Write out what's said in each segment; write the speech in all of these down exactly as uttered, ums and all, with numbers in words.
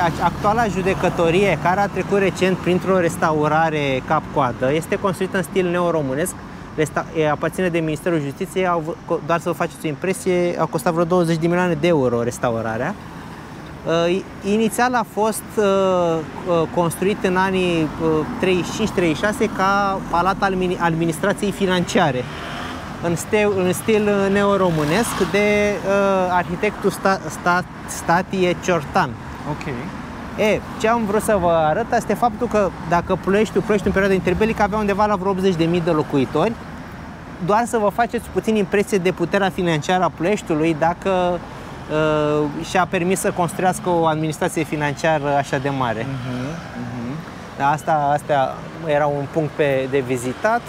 actuala judecătorie, care a trecut recent printr-o restaurare cap-coadă, este construită în stil neoromânesc, aparține de Ministerul Justiției, au, doar să vă faceți o impresie, a costat vreo douăzeci de milioane de euro restaurarea. Uh, inițial a fost uh, uh, construit în anii uh, treizeci și cinci treizeci și șase ca palat al administrației financiare, în stil, în stil neoromânesc, de uh, arhitectul sta, sta, Statie Ciortan. Ok. E, ce am vrut să vă arăt este faptul că dacă Ploieștiul, Ploieștiul în perioada interbelică avea undeva la vreo optzeci de mii de locuitori, doar să vă faceți puțin impresie de puterea financiară a Ploieștiului dacă uh, și-a permis să construiască o administrație financiară așa de mare. Uh-huh, uh-huh. Asta, asta era un punct pe, de vizitat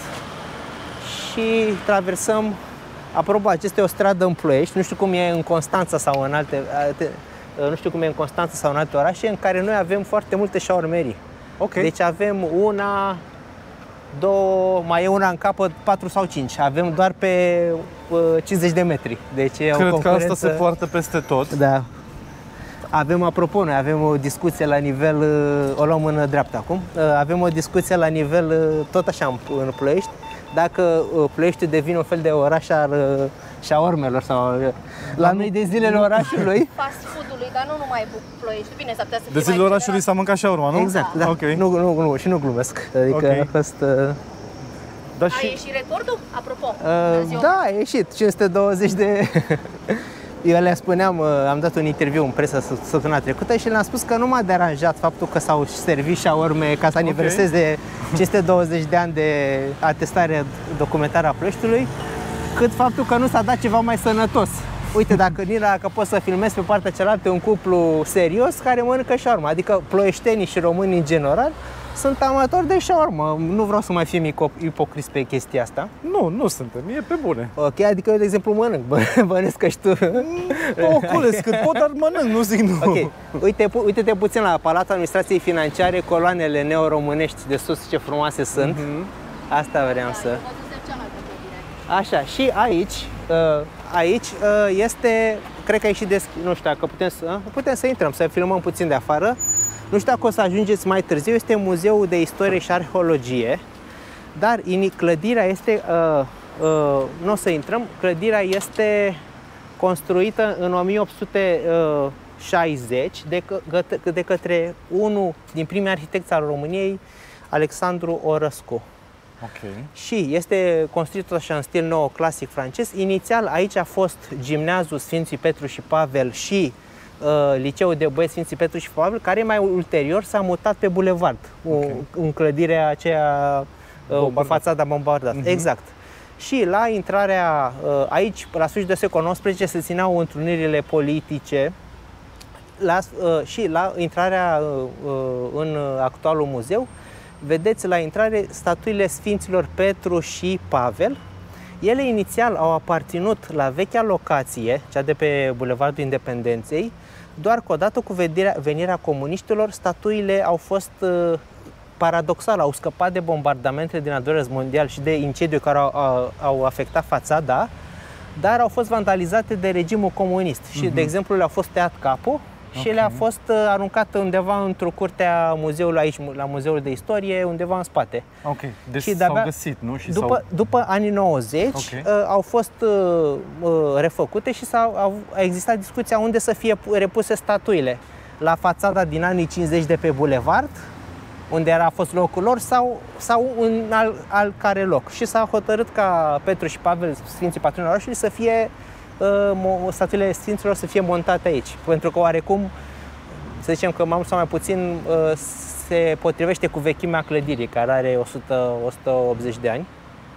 și traversăm. Apropo, acesta e o stradă în Ploiești, nu știu cum e în Constanța sau în alte, alte nu știu cum e în Constanța sau în alte orașe, în care noi avem foarte multe șaurmerii. Okay. Deci avem una, două, mai e una în capăt, patru sau cinci. Avem doar pe uh, cincizeci de metri. Deci e Cred o că asta se poartă peste tot. Da. Avem, apropo, noi avem o discuție la nivel, uh, o luăm în dreapta acum, uh, avem o discuție la nivel, uh, tot așa în, în Ploiești, dacă uh, Ploieștiul devine un fel de oraș al uh, șaormelor sau uh, la noi de zilele orașului. Fast food-ului, dar nu numai Ploiești. Bine, s-ar putea să fie de zilele orașului s-a mâncat șaurma, nu? Exact, da. Okay. Nu, nu, nu, și nu glumesc. Adică okay. a fost... Uh... Dar și... A ieșit recordul? Apropo, uh, Da, a ieșit. cinci sute douăzeci de... Eu le spuneam, am dat un interviu în presă săptămâna trecută și le-am spus că nu m-a deranjat faptul că s-au servit șaorme ca să aniverseze okay. cinci sute douăzeci de ani de atestare documentară a Ploieștiului, cât faptul că nu s-a dat ceva mai sănătos. Uite, dacă Nina, dacă poți să filmezi pe partea cealaltă un cuplu serios care mănâncă șaorma, adică ploieștenii și românii în general sunt amatori de șaormă. Nu vreau să mai fim ipocris pe chestia asta. Nu, nu suntem, e pe bune. Ok, adică eu, de exemplu, mănânc, bănesc că și tu. Oculesc cât pot, dar mănânc, nu zic nu. Ok, uite, uite-te puțin la Palatul Administrației Financiare, coloanele neoromânești de sus, ce frumoase sunt. Mm-hmm. Asta vreau să... Așa, și aici, aici este, cred că aici deschis, nu știu dacă putem să, putem să intrăm, să filmăm puțin de afară. Nu știu dacă o să ajungeți mai târziu, este Muzeul de Istorie și Arheologie, dar clădirea este, uh, uh, nu o să intrăm, clădirea este construită în o mie opt sute șaizeci de, că, de către unul din primii arhitecți al României, Alexandru Orăscu. Okay. Și este construit așa în stil neoclasic francez. Inițial aici a fost gimnaziul Sfinții Petru și Pavel și uh, liceul de băieți Sfinții Petru și Pavel, care mai ulterior s-a mutat pe bulevard, okay. în clădirea aceea uh, cu fațada bombardată. Uh-huh. Exact. Și la intrarea uh, aici, la sfârșitul secolului nouăsprezece, se țineau întrunirile politice. La, uh, și la intrarea uh, în actualul muzeu, vedeți la intrare statuile Sfinților Petru și Pavel. Ele inițial au aparținut la vechea locație, cea de pe Bulevardul Independenței, doar că odată cu venirea, venirea comuniștilor, statuile au fost, paradoxal, au scăpat de bombardamentele din al doilea război mondial și de incendiu care au, au, au afectat fațada, dar au fost vandalizate de regimul comunist. Uh-huh. Și, de exemplu, le-a fost tăiat capul. Și okay. le-a fost aruncat undeva într-o curte a muzeului aici, la Muzeul de Istorie, undeva în spate. Ok, deci s-au găsit, nu? Și după, după anii nouăzeci okay. uh, au fost uh, refăcute și s-a, au, a existat discuția unde să fie repuse statuile. La fațada din anii cincizeci de pe bulevard, unde era, a fost locul lor, sau, sau în al, al care loc. Și s-a hotărât ca Petru și Pavel, Sfinții Patroni orașului, să fie statuile Sfinților să fie montate aici, pentru că oarecum, să zicem că mai mult sau mai puțin se potrivește cu vechimea clădirii, care are o sută o sută optzeci de ani.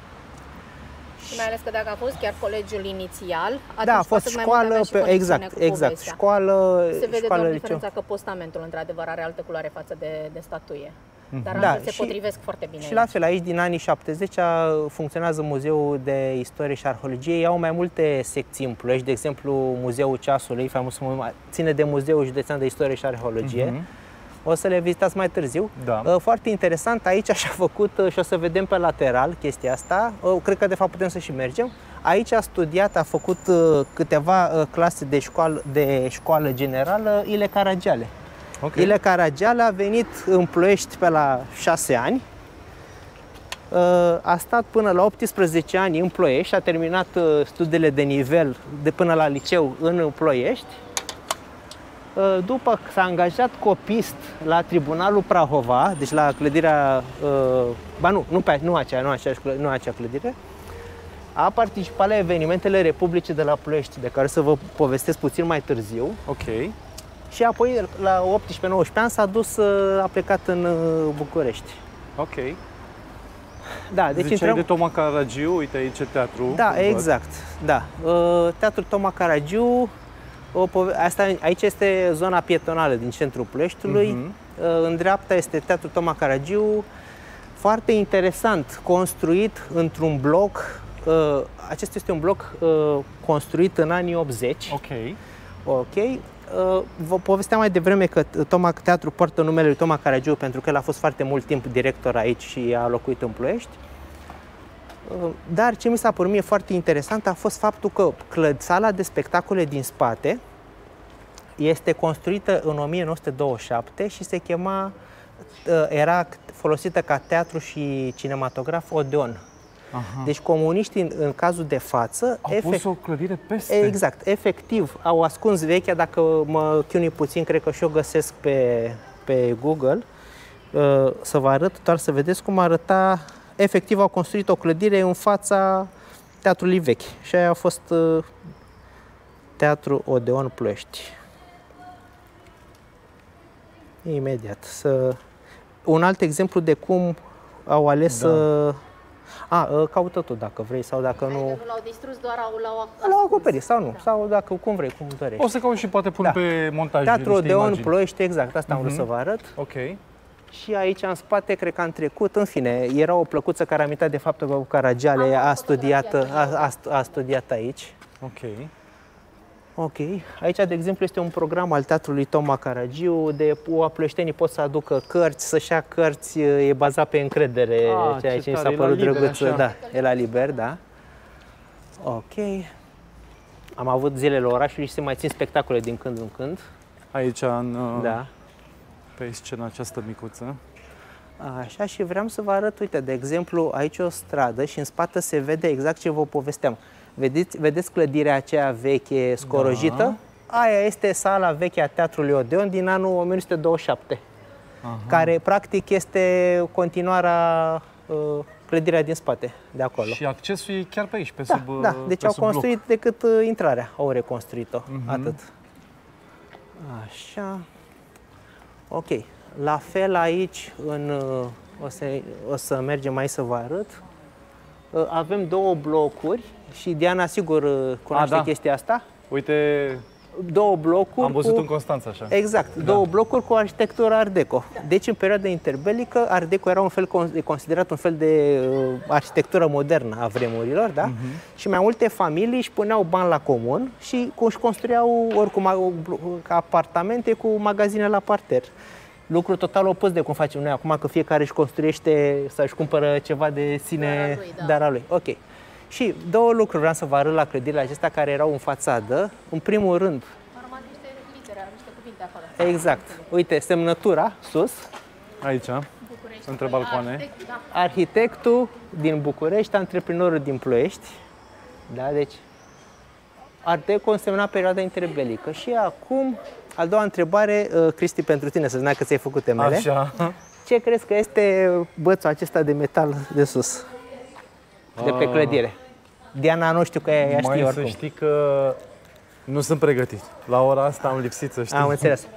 Și mai ales că dacă a fost chiar colegiul inițial, atunci da, a fost școală, pe, exact, exact, școală, se vede școală, doar diferența că postamentul într-adevăr are altă culoare față de, de statuie. Dar da, se potrivesc foarte bine. Și aici. La fel, aici din anii șaptezeci funcționează Muzeul de Istorie și Arheologie. Ei au mai multe secții în Ploiești, de exemplu Muzeul Ceasului, faimos, ține de Muzeul Județean de Istorie și Arheologie. Uh-huh. O să le vizitați mai târziu. Da. Foarte interesant, aici așa făcut și o să vedem pe lateral chestia asta. Cred că de fapt putem să și mergem. Aici a studiat, a făcut câteva clase de școală, de școală generală Ile Caragiale. Okay. Ilie Caragiale a venit în Ploiești pe la șase ani, a stat până la optsprezece ani în Ploiești, a terminat studiile de nivel de până la liceu în Ploiești. După s-a angajat copist la Tribunalul Prahova, deci la clădirea, ba nu, nu, pe, nu, acea, nu, acea, nu acea clădire, a participat la evenimentele Republicii de la Ploiești, de care să vă povestesc puțin mai târziu. Ok. Și apoi, la optsprezece nouăsprezece ani, s-a dus, a plecat în București. Ok. Da, deci ziceai intrăm... de Toma Caragiu, uite aici e teatru. Da, exact, da. Teatrul Toma Caragiu, o pove... Asta, aici este zona pietonală din centrul Ploieștiului. Uh-huh. În dreapta este Teatrul Toma Caragiu, foarte interesant, construit într-un bloc. Acesta este un bloc construit în anii optzeci. Ok. Ok. Vă povesteam mai devreme că Toma, teatrul poartă numele lui Toma Caragiu pentru că el a fost foarte mult timp director aici și a locuit în Ploiești. Dar ce mi s-a părut mie foarte interesant a fost faptul că sala de spectacole din spate este construită în o mie nouă sute douăzeci și șapte și se chema, era folosită ca teatru și cinematograf Odeon. Aha. Deci comuniștii, în, în cazul de față... Au efect... pus o clădire peste. Exact, efectiv. Au ascuns vechea, dacă mă chinui puțin, cred că și o găsesc pe, pe Google, uh, să vă arăt, doar să vedeți cum arăta. Efectiv, au construit o clădire în fața teatrului vechi. Și aia a fost uh, Teatru Odeon Ploiești. Imediat. Să... Un alt exemplu de cum au ales să... Da. A, caută tu dacă vrei sau dacă nu... Nu l-au distrus, doar l-au L-au acoperit sau nu, da. Sau dacă cum vrei, cum dorești. O să caut și poate pun da. pe montaj. Teatrul Odeon Ploiești, exact, asta am vrut uh-huh. să vă arăt. Ok. Și aici în spate, cred că am trecut, în fine, era o plăcuță care amintea de faptul că Caragiale a studiat, a, a, a studiat aici. Ok. Ok. Aici, de exemplu, este un program al Teatrului Toma Caragiu, de ploieștenii pot să aducă cărți, să-și ia cărți, e bazat pe încredere, ah, ceea ce mi s-a părut drăguț. Da, e la liber, da. Ok. Am avut zilele orașului și se mai țin spectacole din când în când. Aici, în, da. pe scena această micuță. Așa, și vreau să vă arăt, uite, de exemplu, aici o stradă și în spate se vede exact ce vă povesteam. Vedeți, vedeți clădirea aceea veche, scorojită? Da. Aia este sala veche a Teatrului Odeon din anul o mie nouă sute douăzeci și șapte, aha. Care practic este continuarea uh, clădirea din spate, de acolo. Și accesul e chiar pe aici, pe da, sub Da, deci pe au sub construit bloc. decât uh, intrarea, au reconstruit-o, uh-huh. Atât. Așa. Ok. La fel aici, în, uh, o, să, o să mergem aici să vă arăt. Uh, avem două blocuri și Diana, sigur, cunoaște A, da. chestia asta. Uite, două blocuri am văzut cu... în Constanța așa. Exact, da. două blocuri cu arhitectură Art Deco. Deci, în perioada interbelică, Art Deco era un fel, considerat un fel de uh, arhitectură modernă a vremurilor, da? Uh-huh. Și mai multe familii își puneau bani la comun și își construiau oricum apartamente cu magazine la parter. Lucru total opus de cum facem noi acum, că fiecare își construiește să-și cumpără ceva de sine, dar al lui. Ok. Și două lucruri vreau să vă arăt la clădirile acestea care erau în fațadă. În primul rând... Au rămas niște litere, niște cuvinte acolo. Exact. Uite, semnătura sus. Aici, București. Între balcoane. Arhitect, da. Arhitectul din București, antreprenorul din Ploiești. Da, deci... Art Deco însemna perioada interbelică. Și acum, a doua întrebare, Cristi, pentru tine, să zic că ți-ai făcut temele. Așa. Ce crezi că este bățul acesta de metal de sus? De pe clădire. Diana, nu știu că ea știe oricum. Mai să știi că nu sunt pregătit. La ora asta am lipsit, să știi. Am înțeles.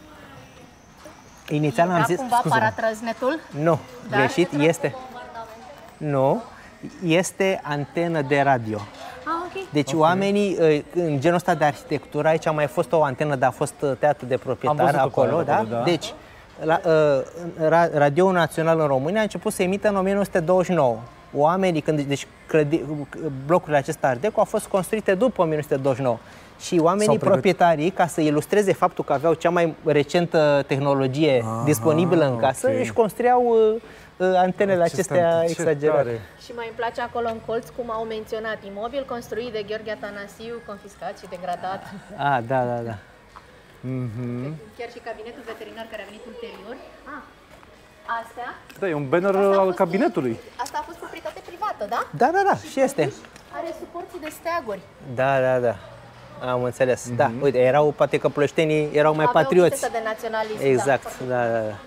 Inițial am zis... Cumva paratrăznetul? Nu, greșit. Este... Nu, este antenă de radio. Ah, okay. Deci okay. Oamenii, în genul ăsta de arhitectură, aici a mai fost o antenă, dar a fost teatru de proprietar acolo, da? acolo, da? Deci, la, uh, Radioul Național în România a început să emită în o mie nouă sute douăzeci și nouă. Oamenii, când, deci clădi, blocurile acestea Art Deco au fost construite după o mie nouă sute douăzeci și nouă. Și oamenii proprietarii, ca să ilustreze faptul că aveau cea mai recentă tehnologie Aha, disponibilă în casă, okay. își construiau uh, antenele acestea exagerate. Și mai îmi place acolo în colț cum au menționat imobil construit de Gheorghe Atanasiu, confiscat și degradat. Ah, da, da, da. Mm-hmm. Chiar și cabinetul veterinar care a venit ulterior. Ah, astea. Da, e un banner Asta a al fost- cabinetului. Asta a fost proprietate privată, da? Da, da, da, și este. Are suporții de steaguri. Da, da, da. Am înțeles. Mm-hmm. Da, uite, erau, poate că ploieștenii erau mai Aveau patrioți. chestia de naționalism. Exact, da, da, da.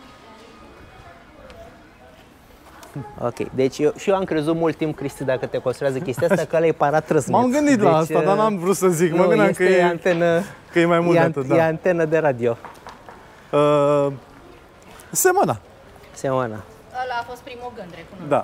Ok, deci eu, și eu am crezut mult timp, Cristi, dacă te considerează chestia asta, că ăla e paratrăsnet. M-am gândit deci, la asta, dar n-am vrut să zic. Mă nu, gândeam este că e, antenă, că e mai mult e, de an- atât, e da. antenă de radio. Uh, semăna, Seamănă. Ăla a fost primul gând, recunosc. da.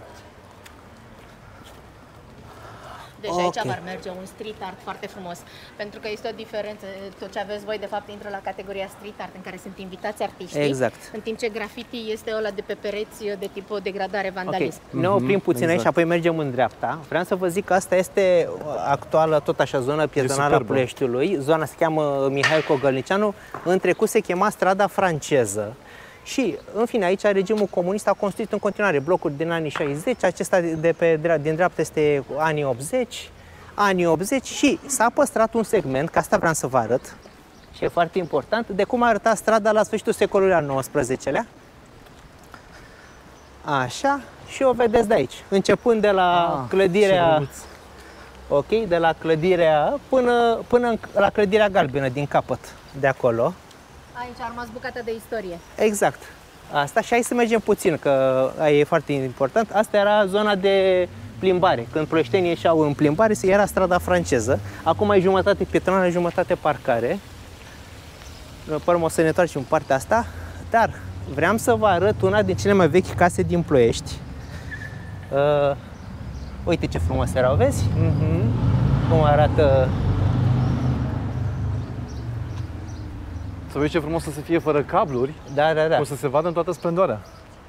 Deci Ok. aici va merge un street art foarte frumos, pentru că este o diferență. Tot ce aveți voi, de fapt, intră la categoria street art, în care sunt invitați artiștii, Exact. în timp ce graffiti este ăla de pe pereți de tip degradare, vandalism. Ok, ne oprim puțin exact. aici și apoi mergem în dreapta. Vreau să vă zic că asta este actuală, tot așa, zonă piezonală a superbă. Ploieștiului. Zona se cheamă Mihail Cogălnicianu, în trecut se chema Strada Franceză. Și, în fine, aici regimul comunist a construit în continuare blocuri din anii șaizeci, acesta de pe, din dreapta este anii optzeci, anii optzeci și s-a păstrat un segment, că asta vreau să vă arăt, și e foarte important, de cum arăta strada la sfârșitul secolului al nouăsprezecelea. Așa, și o vedeți de aici, începând de la Ah, clădirea, ce ok, de la clădirea până, până în- la clădirea galbenă din capăt, de acolo. Aici a rămas bucata de istorie. Exact. Asta și hai să mergem puțin, că e foarte important. Asta era zona de plimbare. Când ploieștenii ieșeau în plimbare, era strada franceză. Acum e jumătate pietonală, jumătate parcare. Pe urmă o să ne întoarcem în partea asta. Dar vreau să vă arăt una din cele mai vechi case din Ploiești. Uh, uite ce frumos erau, vezi? Mhm. Cum arată. Să vezi ce frumos să se fie fără cabluri, Da, da, da. o să se vadă în toată splendoarea.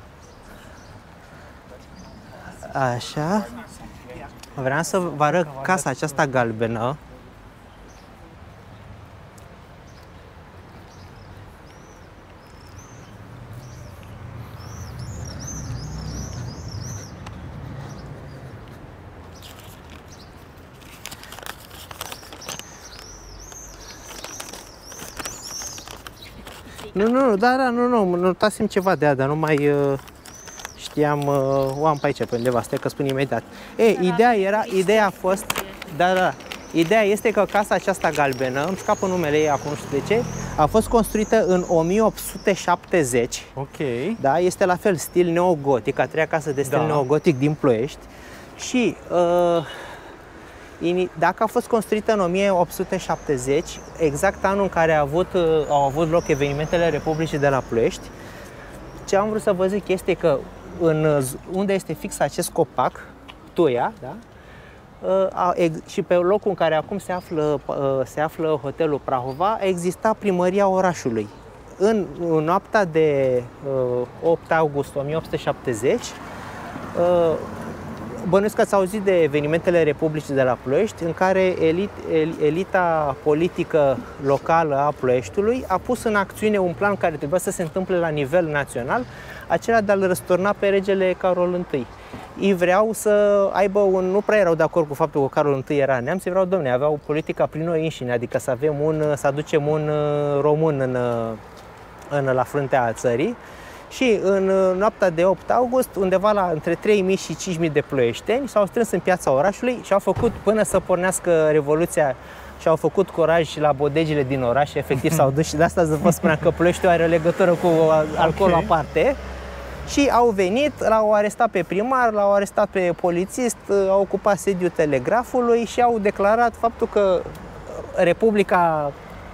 Așa. Vreau să vă arăt casa aceasta galbenă. Nu, nu, nu, da, da, nu, nu, notasem ceva de aia, dar nu mai uh, știam, uh, o am pe aici pe undeva, stai că spun imediat. E, ideea era, ideea a fost, da, da, ideea este că casa aceasta galbenă, îmi scapă numele ei acum, nu știu de ce, a fost construită în o mie opt sute șaptezeci, Ok. da, este la fel stil neogotic, a treia casă de stil Da. neogotic din Ploiești și uh, ini- dacă a fost construită în o mie opt sute șaptezeci, exact anul în care a avut, uh, au avut loc evenimentele Republicii de la Ploiești, ce am vrut să vă zic este că în, z- unde este fix acest copac, Tuia, da? Uh, a, ex, și pe locul în care acum se află, uh, se află hotelul Prahova, exista primăria orașului. În, în noaptea de uh, opt august o mie opt sute șaptezeci, uh, bănuiesc că ați auzit de evenimentele Republicii de la Ploiești, în care elit, el, elita politică locală a Ploieștiului a pus în acțiune un plan care trebuia să se întâmple la nivel național, acela de a-l răsturna pe regele Carol întâi. Ei vreau să aibă un... Nu prea erau de acord cu faptul că Carol întâi era neamț, ei vreau, domne, aveau politica prin noi înșine, adică să avem un, să aducem un uh, român în, uh, în, la fruntea țării. Și în uh, noaptea de opt august, undeva la între trei mii și cinci mii de ploieșteni s-au strâns în piața orașului și au făcut, până să pornească Revoluția, și au făcut curaj și la bodegile din oraș, efectiv s-au dus și de asta vă spuneam că Ploieștiul are o legătură cu alcoolul Ok. aparte. Și au venit, l-au arestat pe primar, l-au arestat pe polițist, au ocupat sediul telegrafului și au declarat faptul că Republica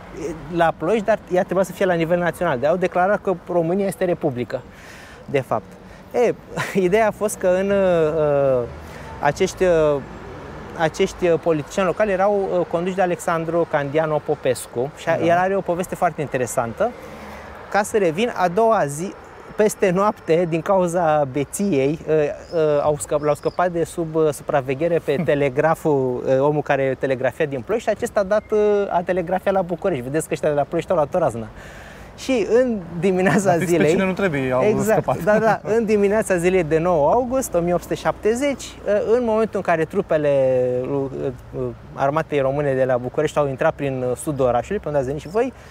la Ploiești, dar ea trebuia să fie la nivel național. De au declarat că România este Republică, de fapt. E, ideea a fost că în uh, acești, uh, acești politicieni locali erau uh, conduși de Alexandru Candiano Popescu și da. El are o poveste foarte interesantă. Ca să revin, a doua zi, peste noapte, din cauza beției, au scăp, l-au scăpat de sub supraveghere pe telegraful, omul care telegrafia din Ploiești și acesta a dat, a telegrafiat la București. Vedeți că ăștia de la Ploiești au luat o raznă. Și în dimineața Pe zilei... cine nu trebuie, au exact, scăpat. da, da, în dimineața zilei de nouă august o mie opt sute șaptezeci, în momentul în care trupele armatei române de la București au intrat prin sudul orașului, pe unde ați venit și voi,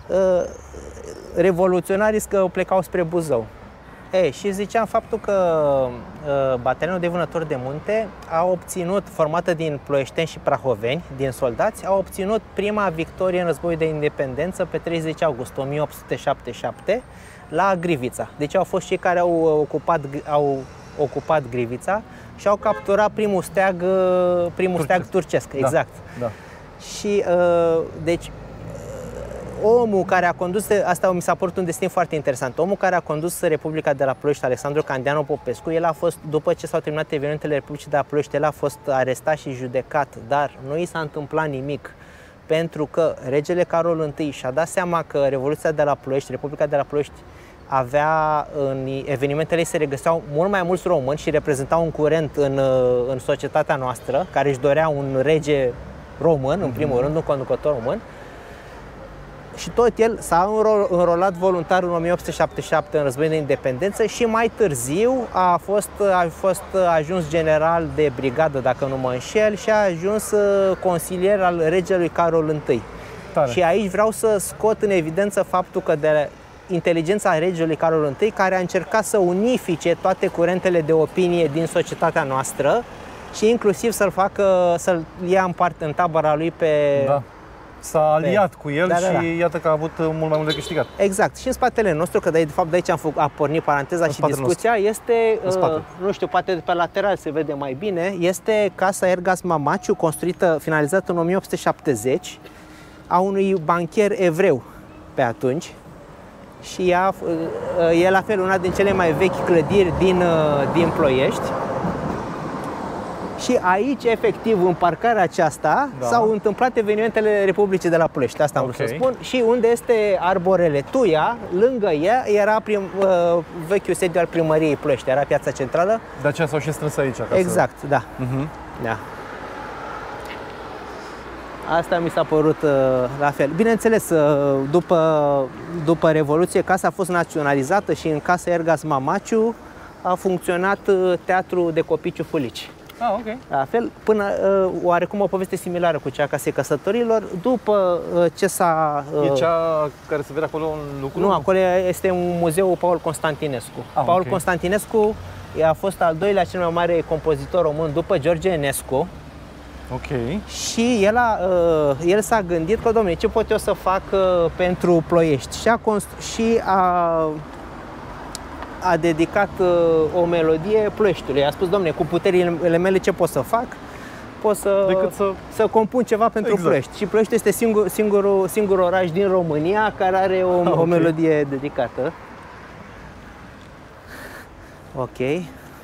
revoluționarii că plecau spre Buzău. E, și ziceam faptul că uh, batalionul de vânători de munte a obținut, formată din ploieșteni și prahoveni, din soldați, a obținut prima victorie în războiul de independență pe treizeci august o mie opt sute șaptezeci și șapte la Grivița. Deci au fost cei care au ocupat, au ocupat Grivița și au capturat primul steag, primul turcesc. steag turcesc. Da, exact. Da. Și uh, deci omul care a condus, asta mi s-a părut un destin foarte interesant, omul care a condus Republica de la Ploiești, Alexandru Candeanu Popescu, el a fost, după ce s-au terminat evenimentele Republicii de la Ploiești, el a fost arestat și judecat, dar nu i s-a întâmplat nimic, pentru că regele Carol I și-a dat seama că Revoluția de la Ploiești, Republica de la Ploiești, avea, în evenimentele ei se regăseau mult mai mulți români și reprezentau un curent în, în societatea noastră, care își dorea un rege român, în primul rând, un conducător român. Și tot el s-a înrolat voluntar în o mie opt sute șaptezeci și șapte în războiul de independență și mai târziu a fost, a fost ajuns general de brigadă, dacă nu mă înșel, și a ajuns consilier al regelui Carol I. Tare. Și aici vreau să scot în evidență faptul că de inteligența regelui Carol I, care a încercat să unifice toate curentele de opinie din societatea noastră și inclusiv să-l facă, să-l ia în parte în tabăra lui pe... Da. S-a aliat pe... cu el da, da, da. și iată că a avut mult mai mult de câștigat. Exact. Și în spatele nostru, că de fapt de aici am făcut, a pornit paranteza în și discuția, nostru. este, uh, nu știu, poate de pe lateral se vede mai bine, este Casa Ergas Mamaciu, construită, finalizată în o mie opt sute șaptezeci, a unui bancher evreu pe atunci. Și ea, uh, e la fel una din cele mai vechi clădiri din, uh, din Ploiești. Și aici, efectiv, în parcarea aceasta, da. s-au întâmplat evenimentele Republicii de la Ploiești, asta am okay. vrut să spun. Și unde este arborele Tuia, lângă ea, era prim, uh, vechiul sediu al primăriei Ploiești, era piața centrală. De aceea s-au și strâns aici. Ca exact, să... da. Uh-huh. da. Asta mi s-a părut uh, la fel. Bineînțeles, uh, după, după Revoluție, casa a fost naționalizată și în Casa Ergas Mamaciu a funcționat uh, Teatru de Copii Ciufulici. Ah, ok. La fel, până uh, oarecum o poveste similară cu cea a Casei Căsătorilor, după uh, ce s-a... Uh, e cea care se vede acolo în lucru? Nu, acolo este un muzeu Paul Constantinescu. Ah, Paul okay. Constantinescu a fost al doilea cel mai mare compozitor român după George Enescu. Ok. Și el, a, uh, el s-a gândit că, domnule, ce pot eu să fac uh, pentru Ploiești? Și a, și a a dedicat uh, o melodie Ploieștiului. A spus, domne, cu puterile mele ce pot să fac? Pot să, Decât să... să compun ceva pentru exact. Ploiești. Și Ploiești este singur, singurul, singurul oraș din România care are o, ah, okay. o melodie dedicată. Ok.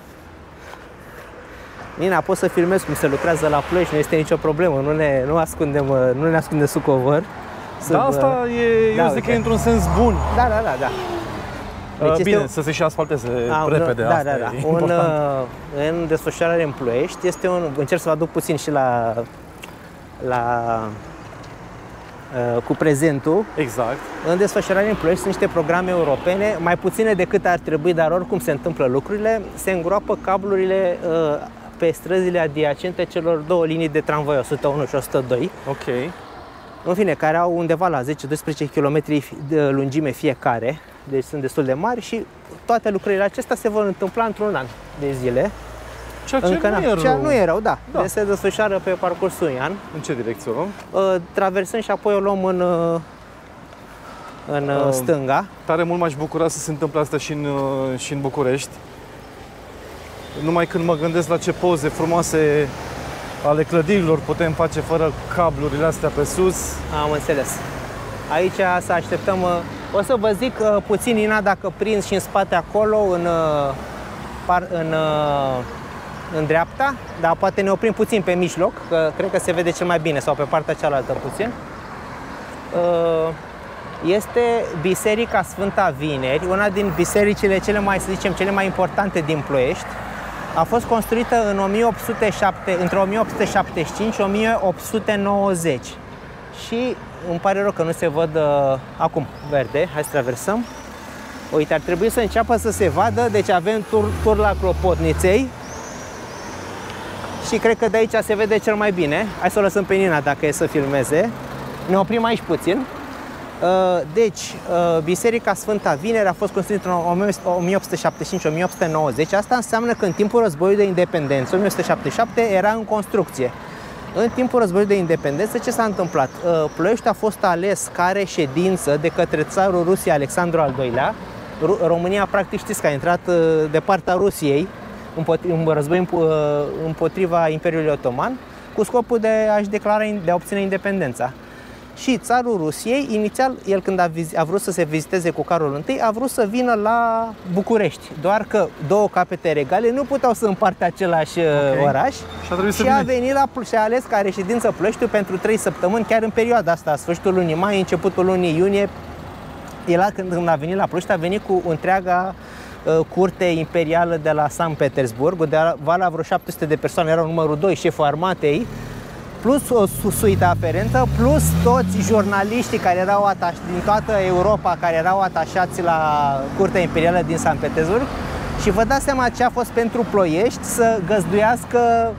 Nina, poți să filmezi cum se lucrează la Ploiești, nu este nicio problemă, nu ne, nu ascundem, nu ne ascundem sub covor. Sub, da, asta e, da, eu zic că e într-un sens bun. Da, da, da, da. Deci Bine, o... să se și asfalteze A, repede, da, asta da, da. e un, important. În desfășurare în Ploiești, este un, încerc să vă aduc puțin și la, la uh, cu prezentul. Exact. În desfășurare în Ploiești sunt niște programe europene, mai puține decât ar trebui, dar oricum se întâmplă lucrurile. Se îngroapă cablurile uh, pe străzile adiacente celor două linii de tramvai, o sută unu și o sută doi. Ok. În fine, care au undeva la zece doisprezece kilometri de lungime fiecare. Deci sunt destul de mari și toate lucrurile acestea se vor întâmpla într-un an de zile. Ceea ce Încă nu, e rău. Ceea nu e rău, da. da. Deci se desfășoară pe parcursul unui an. În ce direcție o luăm? Uh, traversăm și apoi o luăm în, uh, în uh, stânga. Tare mult m-aș bucura să se întâmple asta și în, uh, și în București. Numai când mă gândesc la ce poze frumoase ale clădirilor putem face fără cablurile astea pe sus. Am înțeles. Aici să așteptăm... Uh, O să vă zic uh, puțin, Ina, dacă prinzi și în spate acolo, în, uh, par, în, uh, în dreapta, dar poate ne oprim puțin pe mijloc, că cred că se vede cel mai bine, sau pe partea cealaltă puțin. Uh, este Biserica Sfânta Vineri, una din bisericile cele mai, să zicem, cele mai importante din Ploiești. A fost construită în o mie opt sute șapte, între o mie opt sute șaptezeci și cinci și o mie opt sute nouăzeci. Și îmi pare rău că nu se văd uh, acum verde. Hai să traversăm. Uite, ar trebui să înceapă să se vadă. Deci avem tur, tur la Clopotniței. Și cred că de aici se vede cel mai bine. Hai să o lăsăm pe Nina dacă e să filmeze. Ne oprim aici puțin. Deci, Biserica Sfânta Vineri a fost construită în o mie opt sute șaptezeci și cinci - o mie opt sute nouăzeci. Asta înseamnă că în timpul războiului de independență, o mie opt sute șaptezeci și șapte, era în construcție. În timpul războiului de independență, ce s-a întâmplat? Ploieștiul a fost ales ca reședință de către țarul Rusiei Alexandru al doilea. România, practic, știți că a intrat de partea Rusiei în război împotriva Imperiului Otoman, cu scopul de a-și declara, de a obține independența. Și țarul Rusiei, inițial, el când a, a vrut să se viziteze cu Carol I, a vrut să vină la București. Doar că două capete regale nu puteau să împartă același okay. oraș. Și a, și a venit la și a ales ca reședință Ploieștiul pentru trei săptămâni, chiar în perioada asta, sfârșitul lunii mai, începutul lunii iunie. El, când a venit la Ploiești, a venit cu întreaga uh, curte imperială de la Sankt Petersburg, unde la vreo șapte sute de persoane, erau numărul doi, șeful armatei, plus o suită aferentă, plus toți jurnaliștii care erau atașați din toată Europa, care erau atașați la Curtea Imperială din Sankt Petersburg. Și vă dați seama ce a fost pentru Ploiești să găzduiască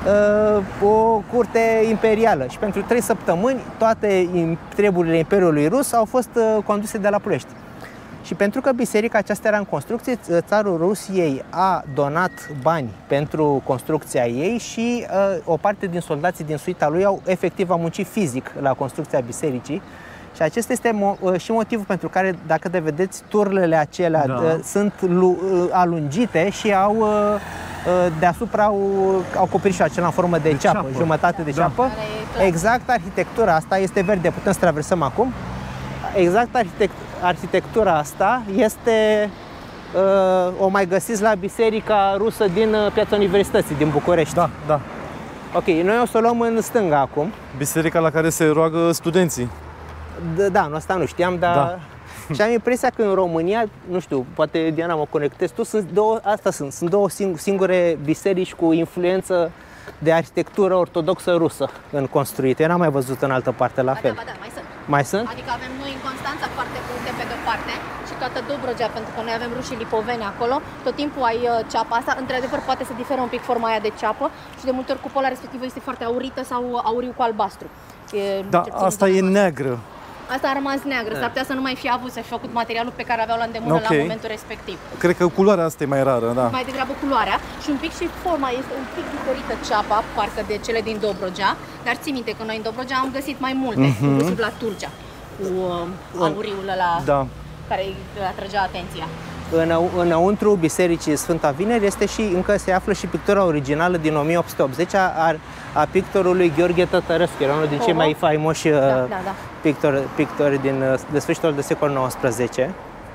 uh, o curte imperială. Și pentru trei săptămâni toate treburile Imperiului Rus au fost uh, conduse de la Ploiești. Și pentru că biserica aceasta era în construcție, țarul Rusiei a donat bani pentru construcția ei și uh, o parte din soldații din suita lui au efectiv au muncit fizic la construcția bisericii. Și acesta este mo uh, și motivul pentru care, dacă te vedeți, turlele acelea da. uh, sunt uh, alungite și au uh, uh, deasupra au, au coperișul acela în formă de, de ceapă, ceapă, jumătate de da. ceapă. Exact arhitectura asta este verde, putem să traversăm acum. Exact arhitect arhitectura asta este, uh, o mai găsiți la biserica rusă din uh, Piața Universității, din București. Da, da. Ok, noi o să o luăm în stânga acum. Biserica la care se roagă studenții. D da, nu, asta nu știam, dar... Da. Și am impresia că în România, nu știu, poate Diana mă conectez tu, sunt două, asta sunt, sunt două singure biserici cu influență de arhitectură ortodoxă rusă în construite. Eu n-am mai văzut în altă parte la ba fel. Da, ba da, mai sunt. Mai sunt? Adică avem noi în Constanța foarte multe pe de-o parte și toată Dobrogea, pentru că noi avem rușii lipoveni acolo. Tot timpul ai uh, ceapa asta. Într-adevăr, poate să diferă un pic forma aia de ceapă și de multe ori cupola respectivă este foarte aurită sau auriu cu albastru. E, da, asta e neagră. Asta a rămas neagră, s-ar putea să nu mai fi avut, să fi făcut materialul pe care aveau la îndemână okay. la momentul respectiv. Cred că culoarea asta e mai rară, da. Mai degrabă culoarea și un pic și forma este un pic diferită ceapa, parcă de cele din Dobrogea, dar ții minte că noi în Dobrogea am găsit mai multe, mm-hmm. inclusiv la Tulcea, cu uh, auriul ăla da. care îi atrăgea atenția. În, înăuntru bisericii Sfânta Vineri este și, încă se află și pictura originală din o mie opt sute optzeci a, a pictorului Gheorghe Tătărescu, era unul din cei mai faimoși da, da, da. pictori, pictori din, de sfârșitul de secolul nouăsprezece.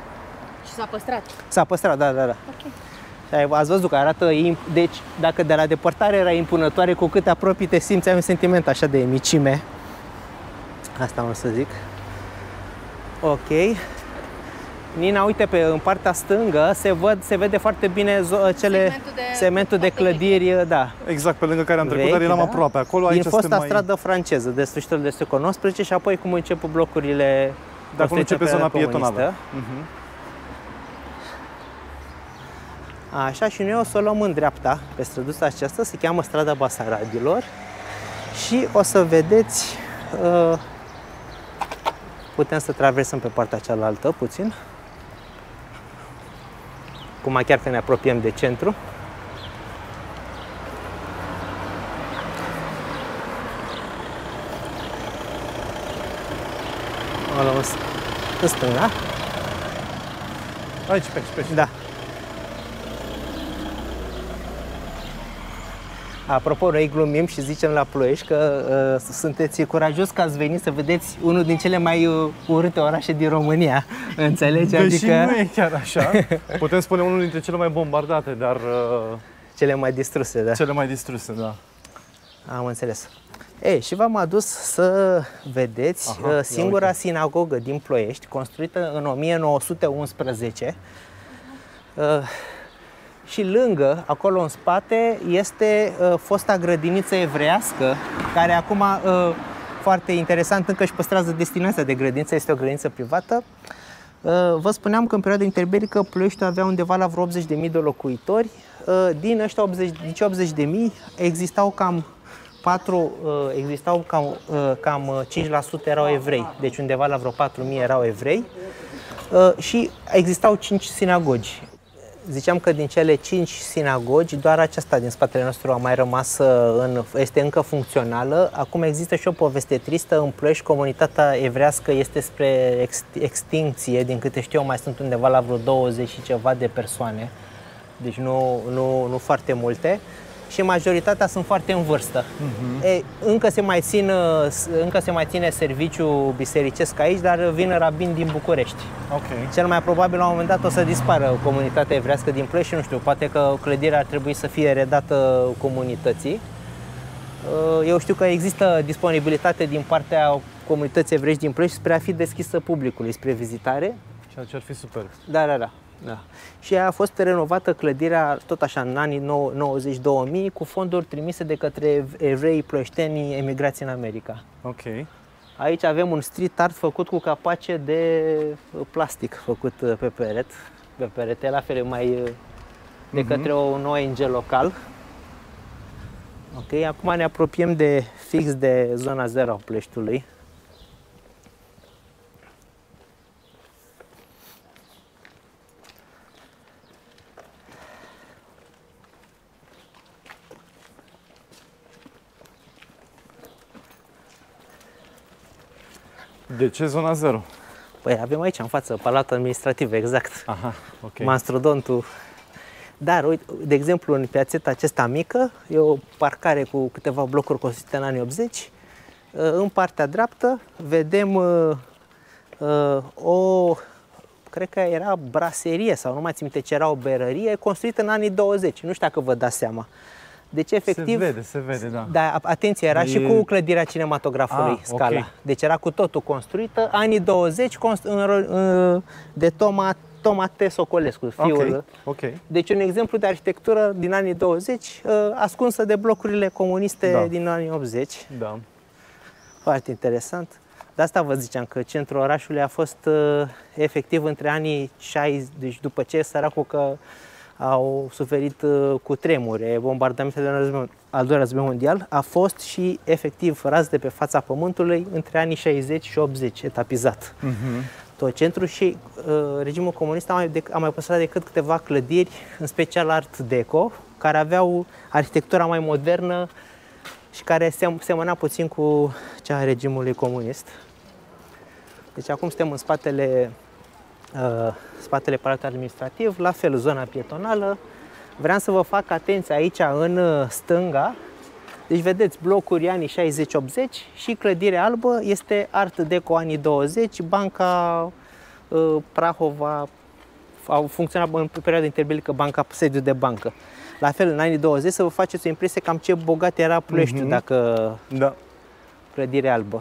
Și s-a păstrat? S-a păstrat, da, da, da. Okay. Și ați văzut că arată, deci dacă de la depărtare era impunătoare, cu cât te apropii te simți, ai un sentiment așa de micime. Asta am să zic. Ok. Nina, uite, pe, în partea stângă se, văd, se vede foarte bine cele, segmentul de, segmentul de clădiri, da. Exact, pe lângă care am trecut, dar eram da? aproape. Acolo, aici din fosta mai... stradă franceză, de sfârșitul de secolul nouăsprezece și apoi cum încep blocurile de acolo începe zona pietonală. Uh-huh. Așa, și noi o să o luăm în dreapta, pe străduța aceasta, se cheamă Strada Basaradilor și o să vedeți, uh, putem să traversăm pe partea cealaltă puțin. Acum chiar că ne apropiem de centru. O luăm în stânga. Aici, pe aici, pe aici. Da. Apropo, noi glumim și zicem la Ploiești că uh, sunteți curajos că ați venit să vedeți unul din cele mai uh, urâte orașe din România. Înțelegi? Deși adică... nu e chiar așa. Putem spune unul dintre cele mai bombardate, dar... Uh, cele mai distruse, da. Cele mai distruse, da. Am înțeles. Ei, și v-am adus să vedeți Aha, uh, singura sinagogă din Ploiești, construită în o mie nouă sute unsprezece. Uh, Și lângă, acolo în spate, este uh, fosta grădiniță evreiască, care acum, uh, foarte interesant, încă își păstrează destinația de grădiniță, este o grădiniță privată. Uh, vă spuneam că în perioada interbelică Ploieștiul avea undeva la vreo optzeci de mii de locuitori. Uh, din ăștia optzeci de mii existau cam patru, existau cam, cam cinci la sută erau evrei, deci undeva la vreo patru mii erau evrei și existau cinci sinagogi. Ziceam că din cele cinci sinagogi, doar aceasta din spatele nostru a mai rămas, în, este încă funcțională. Acum există și o poveste tristă, în Ploiești comunitatea evrească este spre ex, extincție, din câte știu eu mai sunt undeva la vreo douăzeci și ceva de persoane, deci nu, nu, nu foarte multe. Și majoritatea sunt foarte în vârstă. Uh-huh. E, încă, se mai țin, încă se mai ține serviciu bisericesc aici, dar vin rabini din București. Okay. Cel mai probabil la un moment dat o să dispară comunitatea evrească din Ploiești și nu știu, poate că clădirea ar trebui să fie redată comunității. Eu știu că există disponibilitate din partea comunității evrești din Ploiești spre a fi deschisă publicului, spre vizitare. Ceea ce ar fi super. Da, da, da. Da. Și a fost renovată clădirea tot așa în anii nouăzeci două mii cu fonduri trimise de către evrei ploieșteni emigrați în America. Ok. Aici avem un street art făcut cu capace de plastic făcut pe peret, pe perete, la fel mai de către uh-huh. un O N G local. Ok, acum ne apropiem de fix de zona zero a Ploieștiului. De ce zona zero? Păi avem aici în față Palatul Administrativ, exact. Aha, ok. Mastrodontul. Dar, uite, de exemplu, în piațeta aceasta mică, e o parcare cu câteva blocuri construite în anii optzeci. În partea dreaptă vedem uh, uh, o, cred că era braserie sau nu mai țin minte ce era, o berărie construită în anii douăzeci. Nu știu dacă vă dați seama. Deci, efectiv, se vede, se vede, da. Da, atenție, era e... și cu clădirea cinematografului, ah, Scala. Okay. Deci era cu totul construită, anii douăzeci, de Toma, Toma T. Socolescu, fiul. Okay. Okay. Deci un exemplu de arhitectură din anii douăzeci, ascunsă de blocurile comuniste da. din anii optzeci. Da. Foarte interesant. De asta vă ziceam că centrul orașului a fost efectiv între anii șaizeci, deci după ce săracul că au suferit uh, cu tremure, bombardamentele al doilea război mondial, a fost și efectiv ras de pe fața pământului între anii șaizeci și optzeci, etapizat. Uh-huh. Tot centrul și uh, regimul comunist a mai, de, a mai păstrat decât câteva clădiri, în special Art Deco, care aveau arhitectura mai modernă și care se, semăna puțin cu cea a regimului comunist. Deci acum suntem în spatele Uh, spatele Palatului Administrativ, la fel zona pietonală. Vreau să vă fac atenție aici în stânga. Deci vedeți blocuri anii șaizeci optzeci și clădirea albă este Art Deco anii douăzeci, Banca uh, Prahova, au funcționat în perioada interbelică banca, sediu de bancă. La fel în anii douăzeci să vă faceți o impresie cam ce bogat era Ploieștiul, mm-hmm. dacă da. Clădirea albă.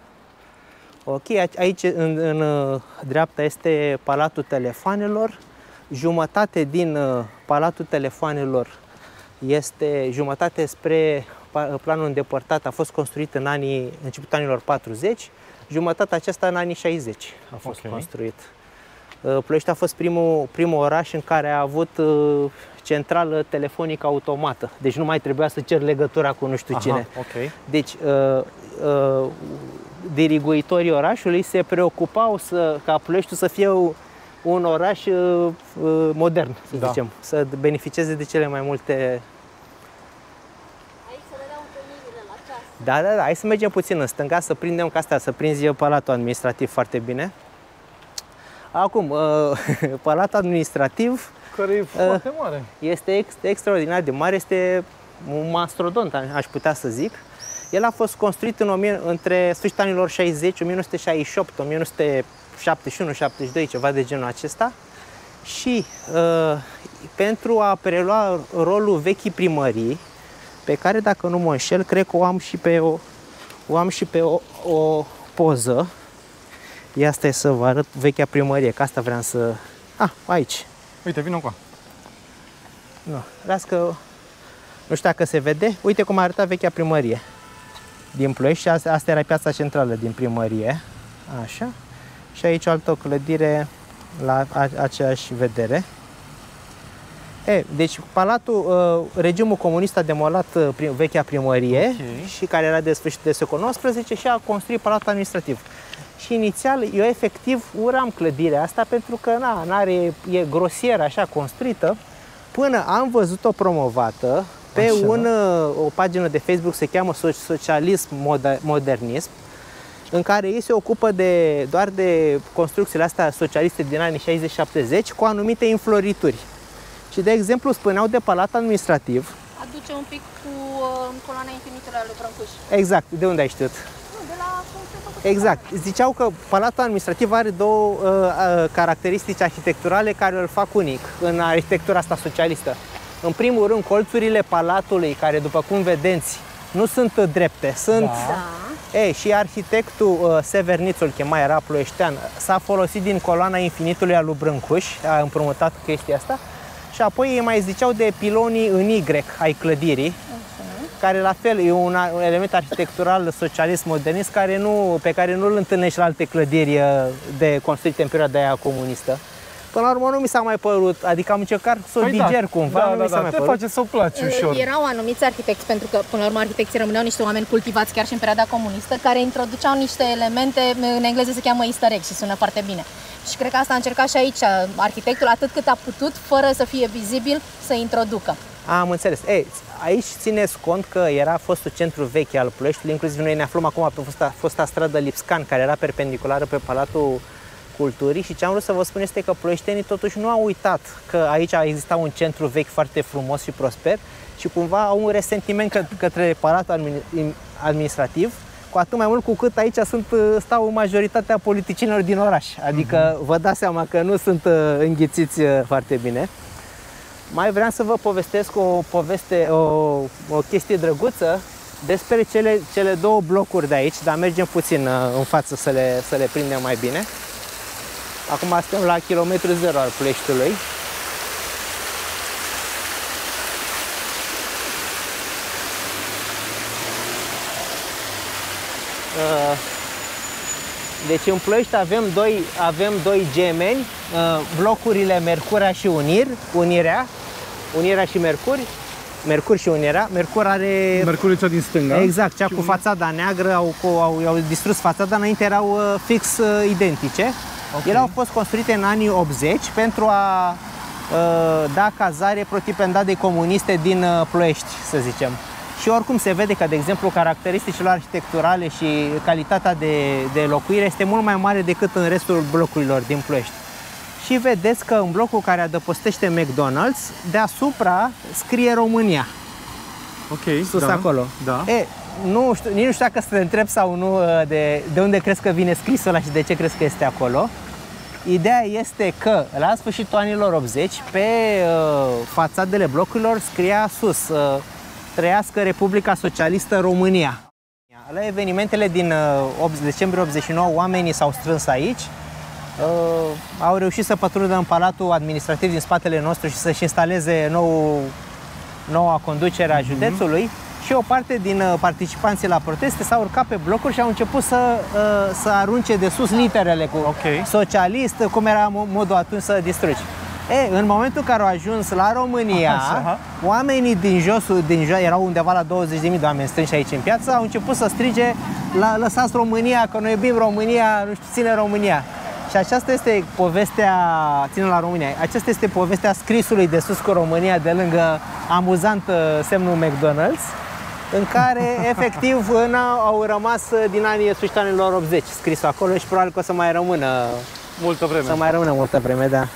Ok, aici în, în dreapta este Palatul Telefoanelor. Jumătate din Palatul Telefoanelor este jumătate spre planul îndepărtat, a fost construit în anii, începutul anilor patruzeci, jumătatea aceasta în anii șaizeci a fost okay. construit. Ploiești a fost primul, primul oraș în care a avut centrală telefonică automată, deci nu mai trebuia să cer legătura cu nu știu Aha, cine. Okay. Deci uh, uh, diriguitorii orașului se preocupau să, ca Ploieștiul să fie un oraș uh, modern, să da. zicem, să beneficieze de cele mai multe. Aici se vedeau întâlnirile la ceas. Da, da, da, hai să mergem puțin în stânga, să prindem ca asta, să prinzi Palatul Administrativ foarte bine. Acum, uh, Palatul Administrativ, care e foarte mare. Este ex, extraordinar de mare, este un mastodont, aș putea să zic. El a fost construit în, între sfârșitul anilor șaizeci, o mie nouă sute șaizeci și opt, o mie nouă sute șaptezeci și unu șaptezeci și doi, ceva de genul acesta. Și uh, pentru a prelua rolul vechii primării, pe care, dacă nu mă înșel, cred că o am și pe o, o, am și pe o, o poză. Ia stai să vă arăt vechea primărie, că asta vreau să... Ah, aici. Uite, vină cu. Nu, las că nu știu dacă se vede. Uite cum arăta vechea primărie din Ploiești și asta, asta era piața centrală din primărie. Așa. Și aici o altă clădire la a, aceeași vedere. E, deci palatul, uh, regimul comunist a demolat uh, prim, vechea primărie, okay. și care era de sfârșit de secolul nouăsprezece și a construit palatul administrativ. Și inițial eu efectiv uram clădirea asta pentru că na, n-are, e grosieră așa construită, până am văzut-o promovată pe așa. Un, o pagină de Facebook, se cheamă Socialism Modernism, în care ei se ocupă de, doar de construcțiile astea socialiste din anii șaizeci șaptezeci cu anumite înflorituri. Și de exemplu spuneau de palat administrativ. Aduce un pic cu uh, coloana infinitului lui Brâncuș. Exact, de unde ai știut? Nu, de la exact. Ziceau că palatul administrativ are două uh, uh, caracteristici arhitecturale care îl fac unic în arhitectura asta socialistă. În primul rând, colțurile palatului, care după cum vedeți, nu sunt drepte, sunt... Da. Ei, și arhitectul uh, Sever Nițu, îl chema, era ploieștean, s-a folosit din coloana infinitului al lui Brâncuș, a împrumutat chestia asta, și apoi ei mai ziceau de pilonii în Y ai clădirii, uh-huh. care la fel e un, un element arhitectural socialist modernist care nu, pe care nu îl întâlnești la alte clădiri de construite în perioada aia comunistă. Până la urmă nu mi s-a mai părut, adică am încercat să o păi diger da, cumva, da, nu da, mi s-a da, mai te părut. face să o placi ușor. Erau anumiți arhitecți, pentru că până la urmă arhitecții rămâneau niște oameni cultivați chiar și în perioada comunistă, care introduceau niște elemente, în engleză se cheamă easter egg și sună foarte bine. Și cred că asta a încercat și aici arhitectul, atât cât a putut, fără să fie vizibil, să introducă. Am înțeles. Ei, aici țineți cont că era fostul centru vechi al Ploieștiului, inclusiv noi ne aflăm acum pe fosta, fosta stradă Lipscan, care era perpendiculară pe Palatul Culturii, și ce am vrut să vă spun este că ploieștenii totuși nu au uitat că aici exista un centru vechi foarte frumos și prosper și cumva au un resentiment că, către Palatul administrativ, cu atât mai mult cu cât aici sunt, stau majoritatea politicienilor din oraș. Adică vă dați seama că nu sunt înghițiți foarte bine. Mai vreau să vă povestesc o poveste, o, o chestie drăguță despre cele, cele două blocuri de aici, dar mergem puțin în față să le, să le prindem mai bine. Acum suntem la kilometru zero al Ploieștiului. Deci în Ploiești avem doi, avem doi gemeni, blocurile Mercurea și Unir, Unirea, Unirea și Mercur, Mercur și Unirea. Mercur are... Mercur e cea din stânga. Exact, cea cu fațada neagră, au, au, au distrus fațada, înainte erau fix identice. Okay. Ele au fost construite în anii optzeci pentru a uh, da cazare protipendadei comuniste din uh, Ploiești, să zicem. Și oricum se vede că, de exemplu, caracteristicile arhitecturale și calitatea de, de locuire este mult mai mare decât în restul blocurilor din Ploiești. Și vedeți că în blocul care adăpostește McDonald's, deasupra scrie România. Ok, sus da, acolo. Da. E, nu știu, nici nu știu dacă să te întreb sau nu de, de unde crezi că vine scrisul ăla și de ce crezi că este acolo. Ideea este că la sfârșitul anilor optzeci, pe uh, fațadele blocurilor scria sus uh, Trăiască Republica Socialistă România. La evenimentele din uh, decembrie optzeci și nouă, oamenii s-au strâns aici, uh, au reușit să pătrundă în Palatul Administrativ din spatele nostru și să-și instaleze nou, noua conducere a județului. Mm-hmm. Și o parte din participanții la proteste s-au urcat pe blocuri și au început să, să arunce de sus literele cu okay. socialist, cum era modul atunci să distrugi. E, în momentul în care au ajuns la România, aha, oamenii din josul, din jos, erau undeva la douăzeci de mii de oameni strânși aici în piață, au început să strige, la, lăsați România, că noi iubim România, nu știu, ține România. Și aceasta este povestea, ține la România, aceasta este povestea scrisului de sus cu România, de lângă amuzant semnul McDonald's, în care efectiv au rămas din anii sfârșitul anilor optzeci scrisul acolo și probabil că o să mai rămână multă vreme. Să mai rămână multă vreme, da.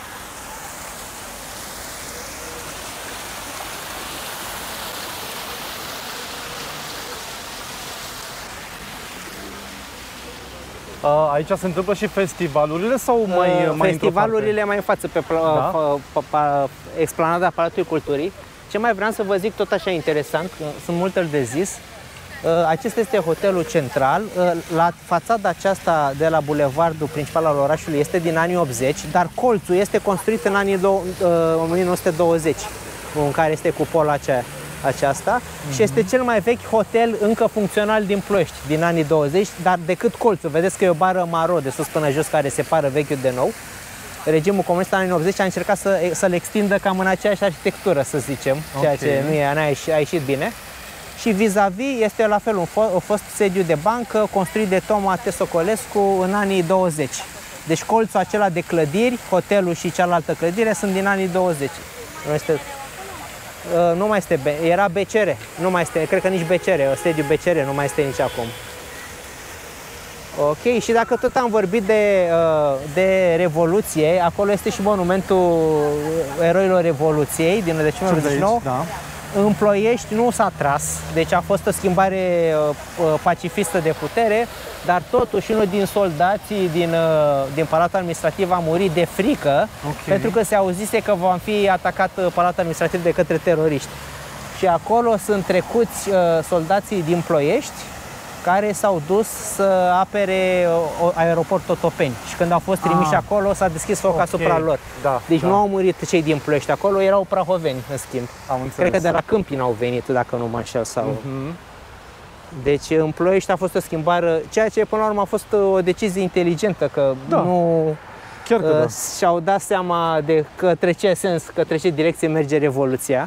Aici se întâmplă și festivalurile sau mai, uh, mai festivalurile mai în față, pe da? Explanada Palatului Culturii. Ce mai vreau să vă zic tot așa interesant, că sunt multe de zis, acesta este hotelul central. La fațada aceasta de la bulevardul principal al orașului este din anii optzeci, dar colțul este construit în anii o mie nouă sute douăzeci, în care este cupola aceea, aceasta, mm-hmm. și este cel mai vechi hotel încă funcțional din Ploiești, din anii douăzeci, dar decât colțul. Vedeți că e o bară maro de sus până jos care separă vechiul de nou. regimul comunist în anii optzeci a încercat să, să-l extindă cam în aceeași arhitectură, să zicem, ceea okay. ce nu e, n-a ieșit, a ieșit bine. Și vis-a-vis -vis este la fel un, fo un fost sediu de bancă construit de Toma T. Socolescu în anii douăzeci. Deci colțul acela de clădiri, hotelul și cealaltă clădire sunt din anii douăzeci. Nu, este, uh, nu mai este, era B C R, nu mai este, cred că nici B C R, sediu B C R nu mai este nici acum. Ok, și dacă tot am vorbit de, de Revoluție, acolo este și monumentul eroilor Revoluției din decembrie optzeci și nouă. Da. În Ploiești nu s-a tras, deci a fost o schimbare pacifistă de putere, dar totuși unul din soldații din, din Palatul Administrativ a murit de frică, okay. pentru că se auzise că va fi atacat Palatul Administrativ de către teroriști. Și acolo sunt trecuți soldații din Ploiești, care s-au dus să apere aeroportul Otopeni. Și când au fost trimiși ah. acolo, s-a deschis foc okay. asupra lor. Da, deci da. nu au murit cei din Ploiești, acolo erau prahoveni, în schimb. Am Cred că de la Câmpina au venit, dacă nu mă înșel. Sau... Uh-huh. Deci în Ploiești a fost o schimbare, ceea ce până la urmă a fost o decizie inteligentă, că da. nu Chiar că uh, da. și-au dat seama de către ce sens, către ce direcție merge Revoluția.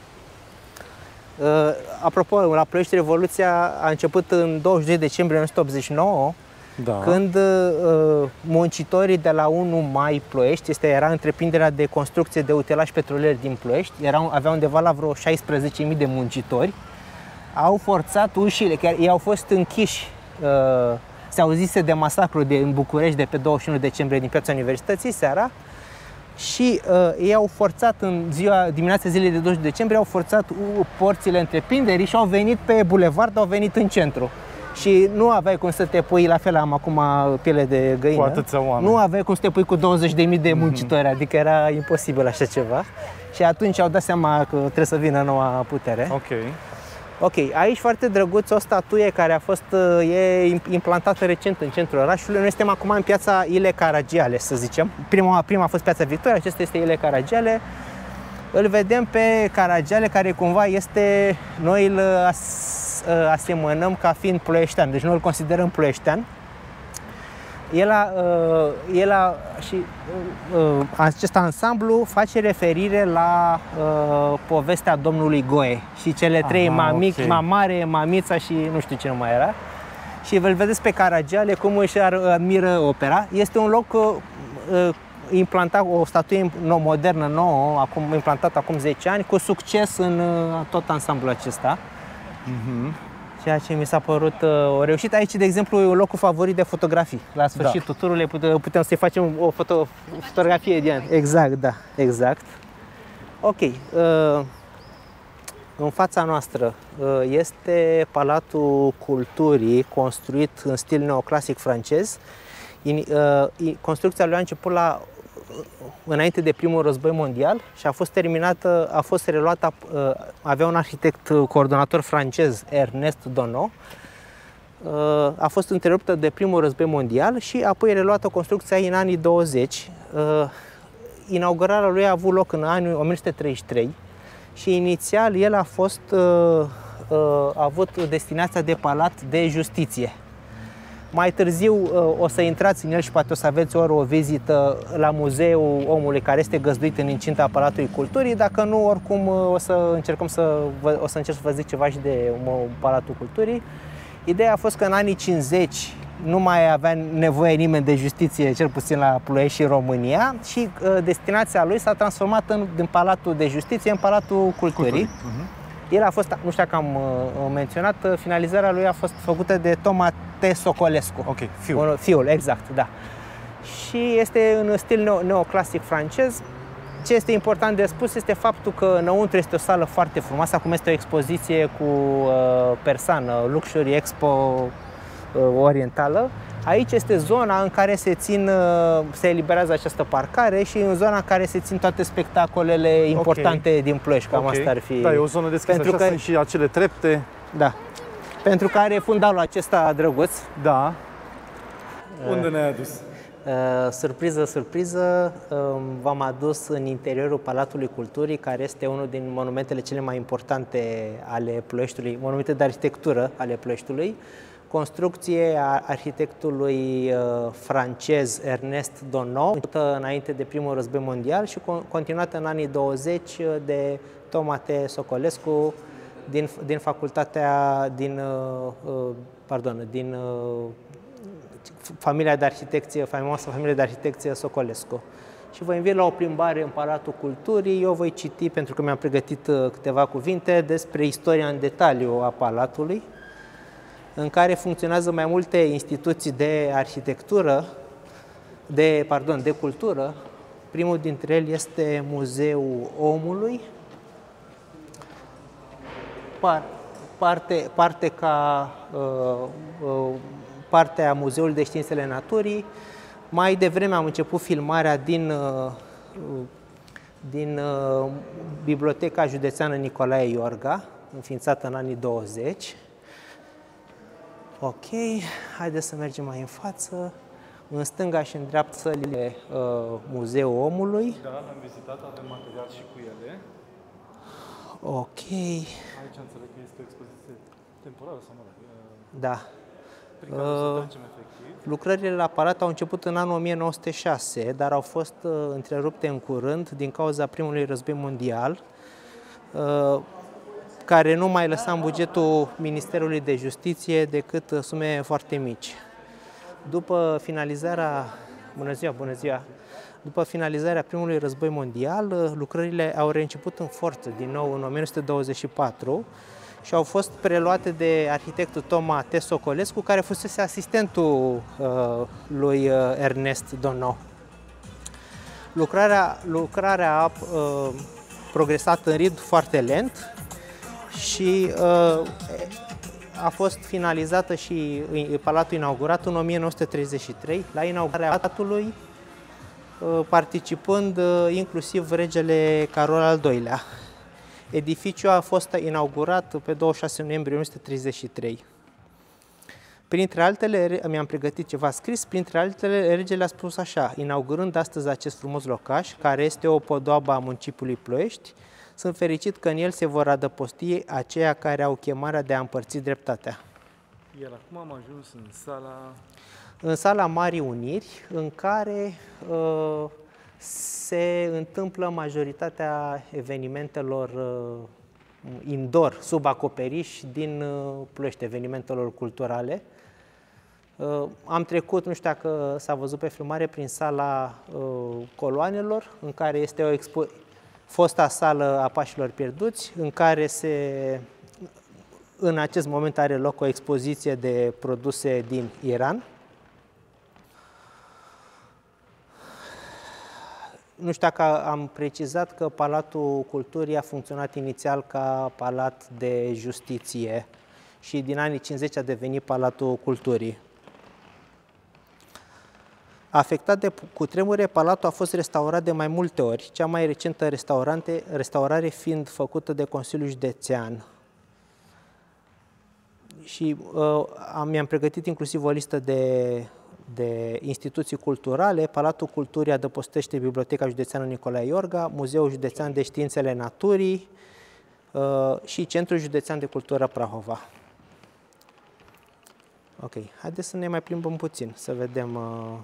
Uh, apropo, la Ploiești Revoluția a început în douăzeci și doi decembrie o mie nouă sute optzeci și nouă, da. când uh, muncitorii de la unu mai Ploiești, este, era întreprinderea de construcție de utilaj petrolier din Ploiești, erau, aveau undeva la vreo șaisprezece mii de muncitori, au forțat ușile, chiar ei au fost închiși. Uh, se auzise de masacru de, în București de pe douăzeci și unu decembrie din Piața Universității seara. Și uh, ei au forțat în ziua, dimineața zilei de douăzeci decembrie, au forțat uh, porțile întreprinderii și au venit pe bulevard, au venit în centru. Și nu aveai cum să te pui, la fel am acum piele de găină, cu atâția oameni. Nu aveai cum să te pui cu douăzeci de mii de muncitori, mm-hmm. adică era imposibil așa ceva. Și atunci au dat seama că trebuie să vină noua putere. Ok. Ok, aici foarte drăguț o statuie care a fost e implantată recent în centrul orașului. Noi suntem acum în piața Ile Caragiale, să zicem. Prima, prima a fost piața Victoria, acesta este Ile Caragiale. Îl vedem pe Caragiale, care cumva este, noi îl as, asemănăm ca fiind ploieștean, deci noi îl considerăm ploieștean. El a, el a, și uh, acest ansamblu face referire la uh, povestea domnului Goe și cele trei, Aha, mamic, okay. mamare, mamița și nu știu ce nu mai era. Și îl vedeți pe Caragiale cum își admiră opera. Este un loc uh, implantat, o statuie modernă nouă, acum, implantată acum zece ani, cu succes în uh, tot ansamblul acesta. Uh-huh. Ceea ce mi s-a părut uh, o reușită. Aici, de exemplu, e locul favorit de fotografii. La sfârșitul da. turului putem, putem să-i facem o foto, fotografie de an. Exact, da, exact. Ok. Uh, în fața noastră uh, este Palatul Culturii, construit în stil neoclasic francez. In, uh, construcția lui a început la înainte de primul război mondial și a fost terminată, a fost reluată, avea un arhitect coordonator francez, Ernest Donau, a fost întreruptă de primul război mondial și apoi reluată construcția în anii douăzeci. Inaugurarea lui a avut loc în anul o mie nouă sute treizeci și trei și inițial el a fost, a avut destinația de palat de justiție. Mai târziu o să intrați în el și poate o să aveți ori o vizită la Muzeul Omului, care este găzduit în incinta Palatului Culturii. Dacă nu, oricum o să încercăm să vă, o să încerc să vă zic ceva și de Palatul Culturii. Ideea a fost că în anii cincizeci nu mai avea nevoie nimeni de justiție, cel puțin la Ploiești și România, și destinația lui s-a transformat în, din Palatul de Justiție în Palatul Culturii. Uh-huh. El a fost, nu știu dacă am uh, menționat, finalizarea lui a fost făcută de Toma T. Socolescu. Ok, fiul. Fiul, exact, da. Și este în stil neo neoclasic francez. Ce este important de spus este faptul că înăuntru este o sală foarte frumoasă, acum este o expoziție cu uh, persană, Luxury Expo uh, orientală. Aici este zona în care se țin, se eliberează această parcare și în zona în care se țin toate spectacolele importante okay. din Ploiești, cam okay. asta ar fi. Da, e o zonă deschisă, pentru așa că... sunt și acele trepte. Da, pentru că are fundalul acesta drăguț. Da. Unde ne-ai adus? Uh, surpriză, surpriză, uh, v-am adus în interiorul Palatului Culturii, care este unul din monumentele cele mai importante ale Ploieștiului, monumente de arhitectură ale Ploieștiului, construcție a arhitectului francez Ernest Donau, înainte de primul război mondial și continuată în anii douăzeci de Tomate Socolescu din, din facultatea, din, pardon, din familia de arhitecție, faimoasă familie de arhitecție Socolescu. Și vă invit la o plimbare în Palatul Culturii. Eu voi citi, pentru că mi-am pregătit câteva cuvinte, despre istoria în detaliu a Palatului, în care funcționează mai multe instituții de arhitectură, de, pardon, de cultură. Primul dintre ele este Muzeul Omului, Par, parte, parte ca uh, uh, partea Muzeului de Științele Naturii. Mai devreme am început filmarea din, uh, din uh, Biblioteca Județeană Nicolae Iorga, înființată în anii douăzeci. Ok, haideți să mergem mai în față. În stânga și în dreapta sălile uh, Muzeul Omului. Da, l-am vizitat, avem material și cu ele. Ok. Aici înțeleg că este o expoziție temporară sau mă rog, da. Prin care uh, să trecem efectiv. Lucrările la palat au început în anul o mie nouă sute șase, dar au fost uh, întrerupte în curând din cauza primului război mondial, uh, care nu mai lăsa în bugetul Ministerului de Justiție decât uh, sume foarte mici. După finalizarea, bună ziua, bună ziua, după finalizarea primului război mondial, lucrările au reînceput în forță din nou în o mie nouă sute douăzeci și patru și au fost preluate de arhitectul Tomate Socolescu, care fusese asistentul uh, lui Ernest Donau. Lucrarea, lucrarea a uh, progresat în ritm foarte lent și uh, a fost finalizată și palatul inaugurat în o mie nouă sute treizeci și trei, la inaugurarea palatului, participând inclusiv regele Carol al doilea. Edificiul a fost inaugurat pe douăzeci și șase noiembrie o mie nouă sute treizeci și trei. Printre altele, mi-am pregătit ceva scris, printre altele, regele a spus așa: inaugurând astăzi acest frumos locaș, care este o podoabă a municipiului Ploiești, sunt fericit că în el se vor adăposti aceia care au chemarea de a împărți dreptatea. Iar acum am ajuns în sala... În sala Marii Uniri, în care uh, se întâmplă majoritatea evenimentelor uh, indoor, sub acoperiș, din uh, Ploiești, evenimentelor culturale. Uh, am trecut, nu știu dacă s-a văzut pe filmare, prin sala uh, Coloanelor, în care este o expo fosta sală a Pașilor Pierduți, în care se, în acest moment are loc o expoziție de produse din Iran. Nu știu dacă am precizat că Palatul Culturii a funcționat inițial ca palat de justiție și din anii cincizeci a devenit Palatul Culturii. Afectat de cutremure, palatul a fost restaurat de mai multe ori, cea mai recentă restaurare fiind făcută de Consiliul Județean. Și uh, mi-am pregătit inclusiv o listă de, de instituții culturale. Palatul Culturii adăpostește Biblioteca Județeană Nicolae Iorga, Muzeul Județean de Științele Naturii uh, și Centrul Județean de Cultură Prahova. Ok, haideți să ne mai plimbăm puțin, să vedem... Uh,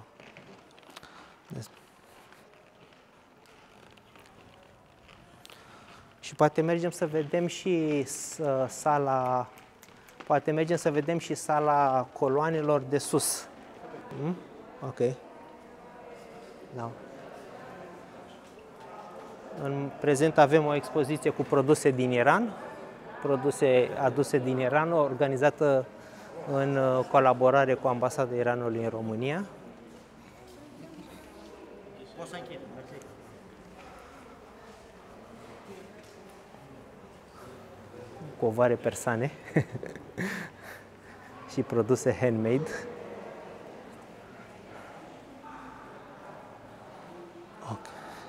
Și poate mergem să vedem și sala, poate mergem să vedem și sala coloanelor de sus. Hmm? Ok. Da. În prezent avem o expoziție cu produse din Iran, produse aduse din Iran, organizată în colaborare cu Ambasada Iranului în România. Poți să închid. Covare persane și produse handmade. Okay.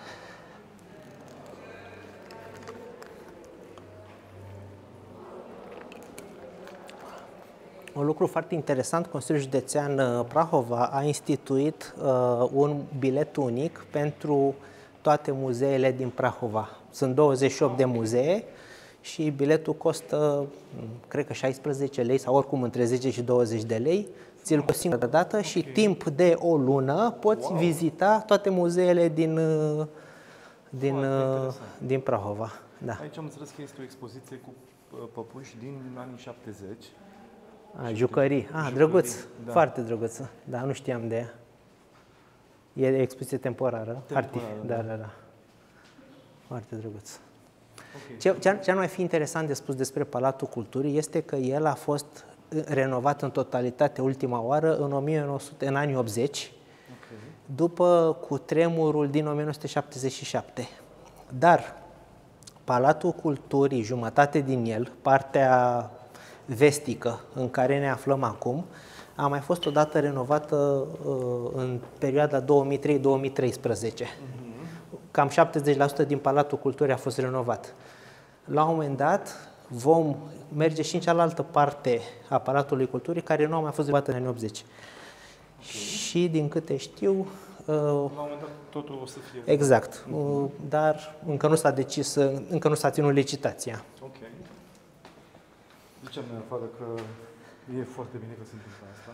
Un lucru foarte interesant, Consiliul Județean Prahova a instituit uh, un bilet unic pentru toate muzeele din Prahova. Sunt douăzeci și opt de muzee și biletul costă, cred că șaisprezece lei sau oricum între zece și douăzeci de lei. Ți-l o singură dată și okay. timp de o lună poți wow. vizita toate muzeele din, din, wow, din Prahova. Da. Aici am înțeles că este o expoziție cu păpuși din anii șaptezeci. A, jucării. Ah, jucării. Drăguț. Da. Foarte drăguț. Da, nu știam de ea. E expoziție temporară. Temporară, da, da, da. Foarte drăguț. Okay. Ce, ce ar mai fi interesant de spus despre Palatul Culturii este că el a fost renovat în totalitate ultima oară în o mie nouă sute, în anii optzeci, okay. după cutremurul din o mie nouă sute șaptezeci și șapte. Dar Palatul Culturii, jumătate din el, partea vestică în care ne aflăm acum, a mai fost odată renovată uh, în perioada două mii trei două mii treisprezece. Uh-huh. Cam șaptezeci la sută din Palatul Culturii a fost renovat. La un moment dat vom merge și în cealaltă parte a Palatului Culturii, care nu a mai fost renovată în anii optzeci. Okay. Și din câte știu... Uh, la un moment dat totul o să fie... Exact, uh, dar încă nu s-a decis, încă nu s-a ținut licitația. Ok. Ziceam mai afară că e foarte bine că se întâmplă asta.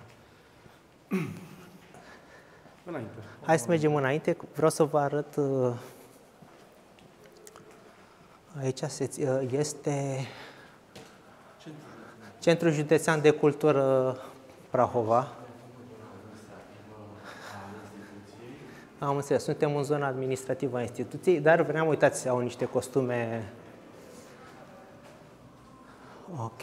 Înainte. Hai să mergem înainte. Vreau să vă arăt... Uh, aici este Centrul Județean de Cultură Prahova. Am înțeles, suntem în zona administrativă a instituției, dar vreau, uitați, au niște costume. Ok.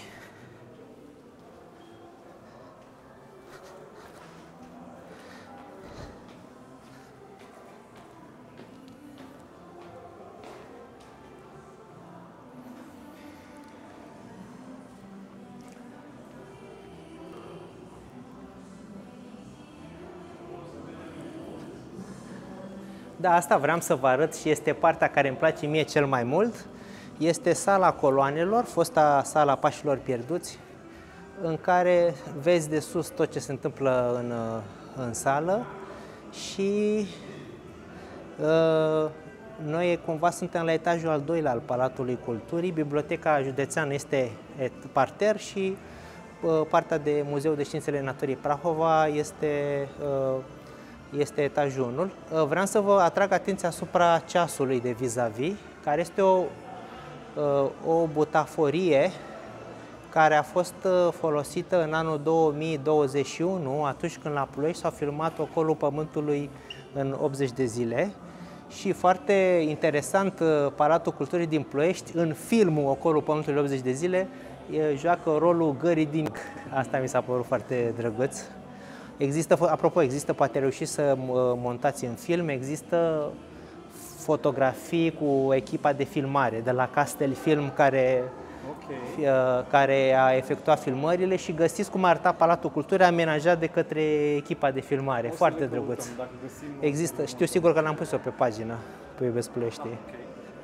Da, asta vreau să vă arăt și este partea care îmi place mie cel mai mult. Este sala coloanelor, fosta sala pașilor pierduți, în care vezi de sus tot ce se întâmplă în, în sală și uh, noi cumva suntem la etajul al doilea al Palatului Culturii. Biblioteca județeană este parter și uh, partea de Muzeul de Științele Naturii Prahova este uh, este etajul unu. Vreau să vă atrag atenția asupra ceasului de vis-a-vis, care este o, o butaforie care a fost folosită în anul două mii douăzeci și unu, atunci când la Ploiești s-a filmat Ocolul Pământului în optzeci de zile. Și foarte interesant, Palatul Culturii din Ploiești, în filmul Ocolul Pământului optzeci de zile, joacă rolul gării din... Asta mi s-a părut foarte drăguț. Există, apropo, există, poate reuși să montați în film, există fotografii cu echipa de filmare de la Castel Film care, okay. care a efectuat filmările și găsiți cum arăta Palatul Culturii amenajat de către echipa de filmare. O foarte drăguț. Există, știu sigur că l-am pus-o pe pagină, pe Iubesc Ploiești. Okay.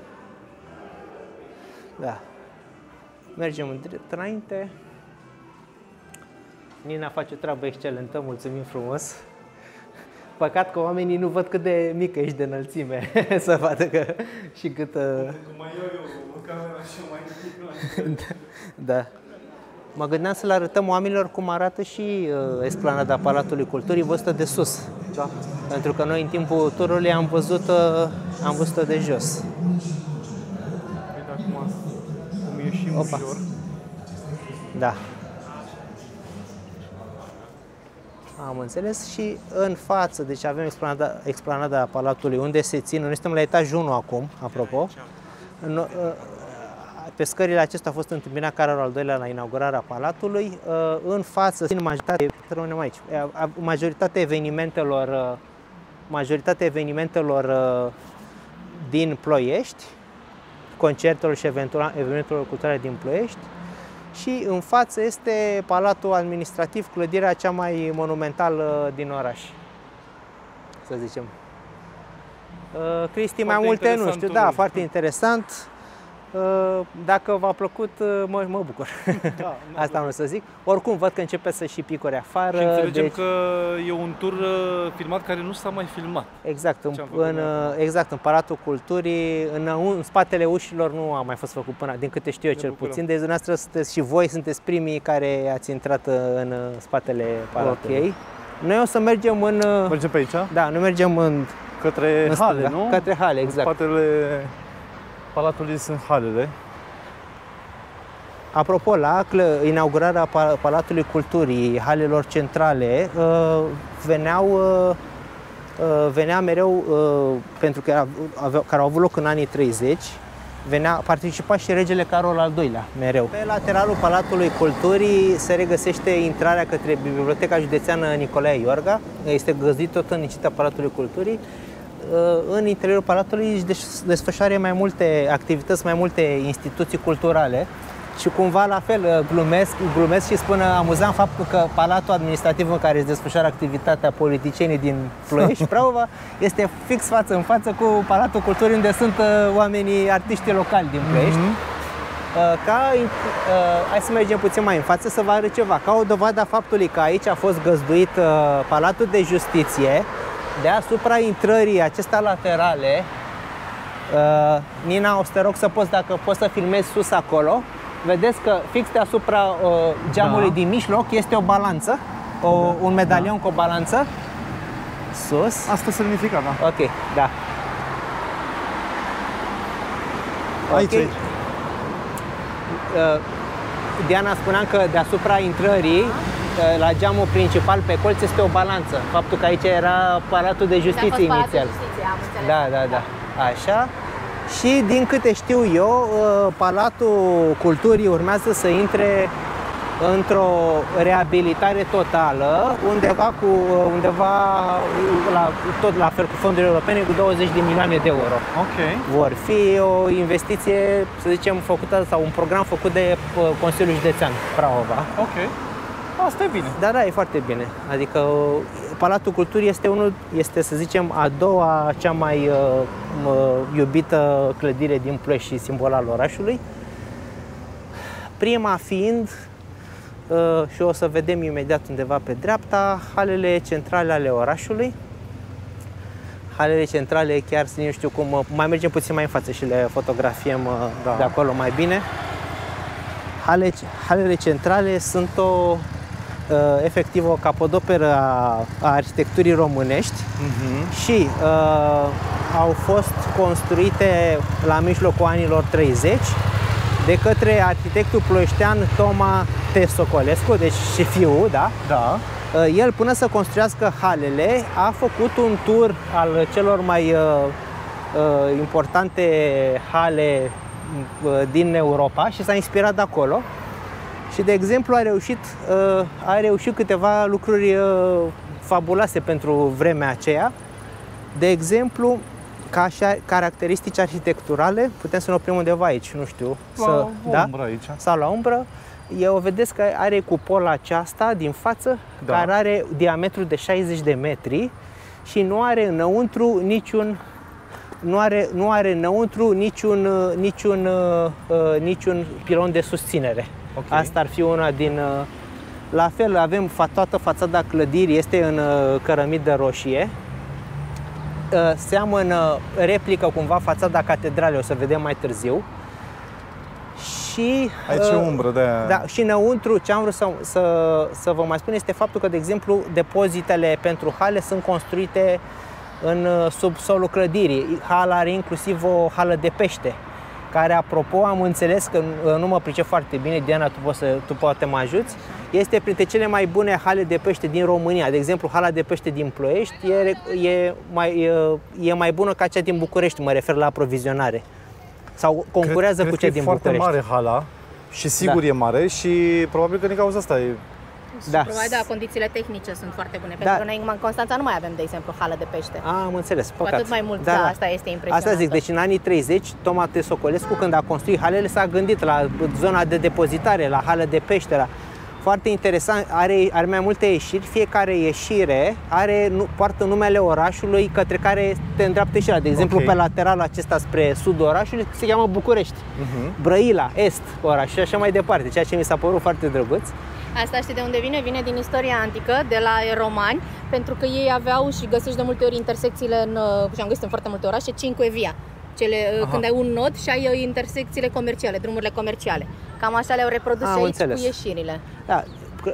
Da. Mergem în drept înainte. Nina face o treabă excelentă, mulțumim frumos. Păcat că oamenii nu văd cât de mică ești de înălțime, să vadă că și cât... Uh... Mai iau eu o cameră și mai mică. Da. Mă gândeam să le arătăm oamenilor cum arată și uh, esplanada Palatului Culturii văzută de sus. Da. Pentru că noi în timpul turului am văzut uh, am văzut-o de jos. Uite acum cum ieșim ușor. Da. Am înțeles și în față, deci avem explanada, explanada Palatului unde se țin, noi suntem la etajul unu acum, apropo. Pe scările acestea a fost întâmpinat Carol al doilea la inaugurarea Palatului. În față, în majoritate, rămânem aici, majoritatea evenimentelor, majoritatea evenimentelor din Ploiești, concertelor și evenimentelor culturale din Ploiești. Și în față este Palatul Administrativ, clădirea cea mai monumentală din oraș, să zicem. Cristi, mai multe nu știu, da, foarte interesant. Dacă v-a plăcut, mă, mă bucur. Da, asta am să zic. Oricum, văd că începe să și picuri afară. Și înțelegem deci... că e un tur filmat care nu s-a mai filmat. Exact, în, în, exact, în Palatul Culturii, în, în spatele ușilor nu a mai fost făcut până, din câte știu eu cel puțin. Deci dumneavoastră sunteți și voi sunteți primii care ați intrat în spatele Palatului. Okay. Noi o să mergem în... Mergem pe aici? Da, noi mergem în... Către în hale, stânga, nu? Către hale, exact. În spatele Palatului sunt halele. Apropo, la inaugurarea Palatului Culturii, halelor centrale, veneau, venea mereu, pentru că aveau, care au avut loc în anii treizeci, venea, participa și regele Carol al doilea, mereu. Pe lateralul Palatului Culturii se regăsește intrarea către Biblioteca Județeană Nicolae Iorga. Este găzduit tot în nicita Palatului Culturii. În interiorul Palatului își desfășoară mai multe activități, mai multe instituții culturale. Și cumva la fel glumesc, glumesc și spun amuzant faptul că palatul administrativ în care se desfășoară activitatea politicienii din Ploiești, Prahova, este fix față în față cu Palatul Culturii, unde sunt oamenii, artiștii locali din Ploiești. Mm-hmm. Ca, hai să mergem puțin mai în față să vă arăt ceva. Ca o dovadă a faptului că aici a fost găzduit Palatul de Justiție, deasupra intrării acestea laterale, Nina, o să te rog să poți, dacă poți să filmezi sus acolo, vedeți că fix deasupra uh, geamului da. din mijloc este o balanță, o, da. un medalion da. cu o balanță sus. Asta semnifica, da. Ok, da. Aici. Okay. Uh, Diana, spuneam că deasupra intrării, uh, la geamul principal pe colț este o balanță. Faptul că aici era Palatul de Justiție inițial. Palatul de Justiție, am înțeles. Da, da, da. Așa. Și din câte știu eu, Palatul Culturii urmează să intre într-o reabilitare totală, undeva, cu, undeva la, tot la fel cu fondurile europene, cu douăzeci de milioane de euro. Okay. Vor fi o investiție, să zicem, făcută, sau un program făcut de Consiliul Județean Prahova. Ok. Asta e bine. Da, da, e foarte bine. Adică Palatul Culturii este unul, este, să zicem, a doua cea mai uh, iubită clădire din Ploiești și simbol al orașului. Prima fiind, uh, și o să vedem imediat undeva pe dreapta, halele centrale ale orașului. Halele centrale, chiar nu știu cum, mai mergem puțin mai în față și le fotografiem uh, da. de acolo mai bine. Hale, halele centrale sunt o efectiv o capodoperă a, a arhitecturii românești uh-huh. și uh, au fost construite la mijlocul anilor treizeci de către arhitectul ploieștean Toma T. Socolescu, deci șefiul, da? Da. Uh, el, până să construiască halele, a făcut un tur al celor mai uh, uh, importante hale uh, din Europa și s-a inspirat de acolo. Și, de exemplu, a reușit, a reușit câteva lucruri fabuloase pentru vremea aceea. De exemplu, ca așa caracteristici arhitecturale, putem să ne oprim undeva aici, nu știu. La să, da? umbră aici. Sau la umbră. Eu vedeți că are cupola aceasta din față, da. care are diametru de șaizeci de metri și nu are înăuntru niciun nu are, nu are înăuntru niciun, niciun, uh, niciun pilon de susținere. Okay. Asta ar fi una din... Uh, la fel, avem toată fațada clădirii, este în uh, cărămidă roșie. Uh, seamănă, replică cumva fațada catedralei, o să vedem mai târziu. Și, aici e umbră de aia. Da, și înăuntru, ce am vrut să, să, să vă mai spun este faptul că, de exemplu, depozitele pentru hale sunt construite în subsolul clădirii. Hala are inclusiv o hală de pește, care, apropo, am înțeles că nu mă pricep foarte bine, Diana, tu, poți să, tu poate mă ajuți, este printre cele mai bune hale de pește din România. De exemplu, hala de pește din Ploiești e, e, mai, e, e mai bună ca cea din București, mă refer la aprovizionare. Sau concurează cred, cu cea din București. Cred că e foarte mare hala și sigur da. e mare și probabil că din cauza asta e... Da. Probabil, da, condițiile tehnice sunt foarte bune. Da. Pentru că noi în Constanța nu mai avem, de exemplu, hală de pește. A, am înțeles, păcat. Cu atât mai mult, da, da, asta este impresionant. Asta zic, deci în anii treizeci, Toma T. Socolescu, când a construit halele, s-a gândit la zona de depozitare, la hală de pește, la... Foarte interesant, are, are mai multe ieșiri, fiecare ieșire are, nu, poartă numele orașului către care te îndreaptă ieșirea. De exemplu, okay. pe lateralul acesta spre sudul orașului se cheamă București, uh-huh. Brăila, est oraș și așa mai departe, ceea ce mi s-a părut foarte drăguț. Asta știi de unde vine? Vine din istoria antică, de la romani, pentru că ei aveau și găsești de multe ori intersecțiile, în, și am găsit în foarte multe orașe, cinque via. Cele, când ai un nod și ai intersecțiile comerciale, drumurile comerciale. Cam așa le-au reprodus am aici înțeles. Cu ieșirile. Da,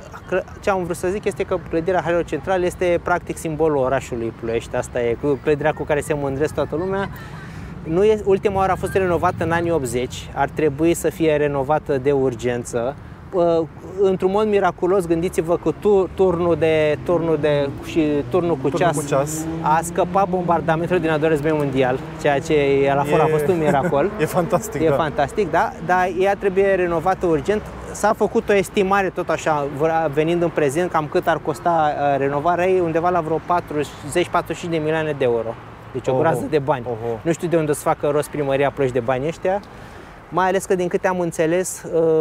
ce am vrut să zic este că clădirea Halelor Centrale este practic simbolul orașului Ploiești. Asta e clădirea cu care se mândresc toată lumea. Nu e, ultima oară a fost renovată în anii optzeci, ar trebui să fie renovată de urgență. Într-un mod miraculos, gândiți-vă că tu, turnul, de, turnul, de, și turnul cu, turnul ceas, cu ceas a scăpat bombardamentul din al doilea război mondial, ceea ce la fel a fost un miracol. E fantastic, E da. fantastic, da, dar ea trebuie renovată urgent. S-a făcut o estimare tot așa, venind în prezent, cam cât ar costa renovarea ei, undeva la vreo patruzeci patruzeci și cinci de milioane de euro. Deci o oh, groază de bani. Oh, oh. Nu știu de unde să facă rost primăria Ploiești de banii ăștia. Mai ales că, din câte am înțeles,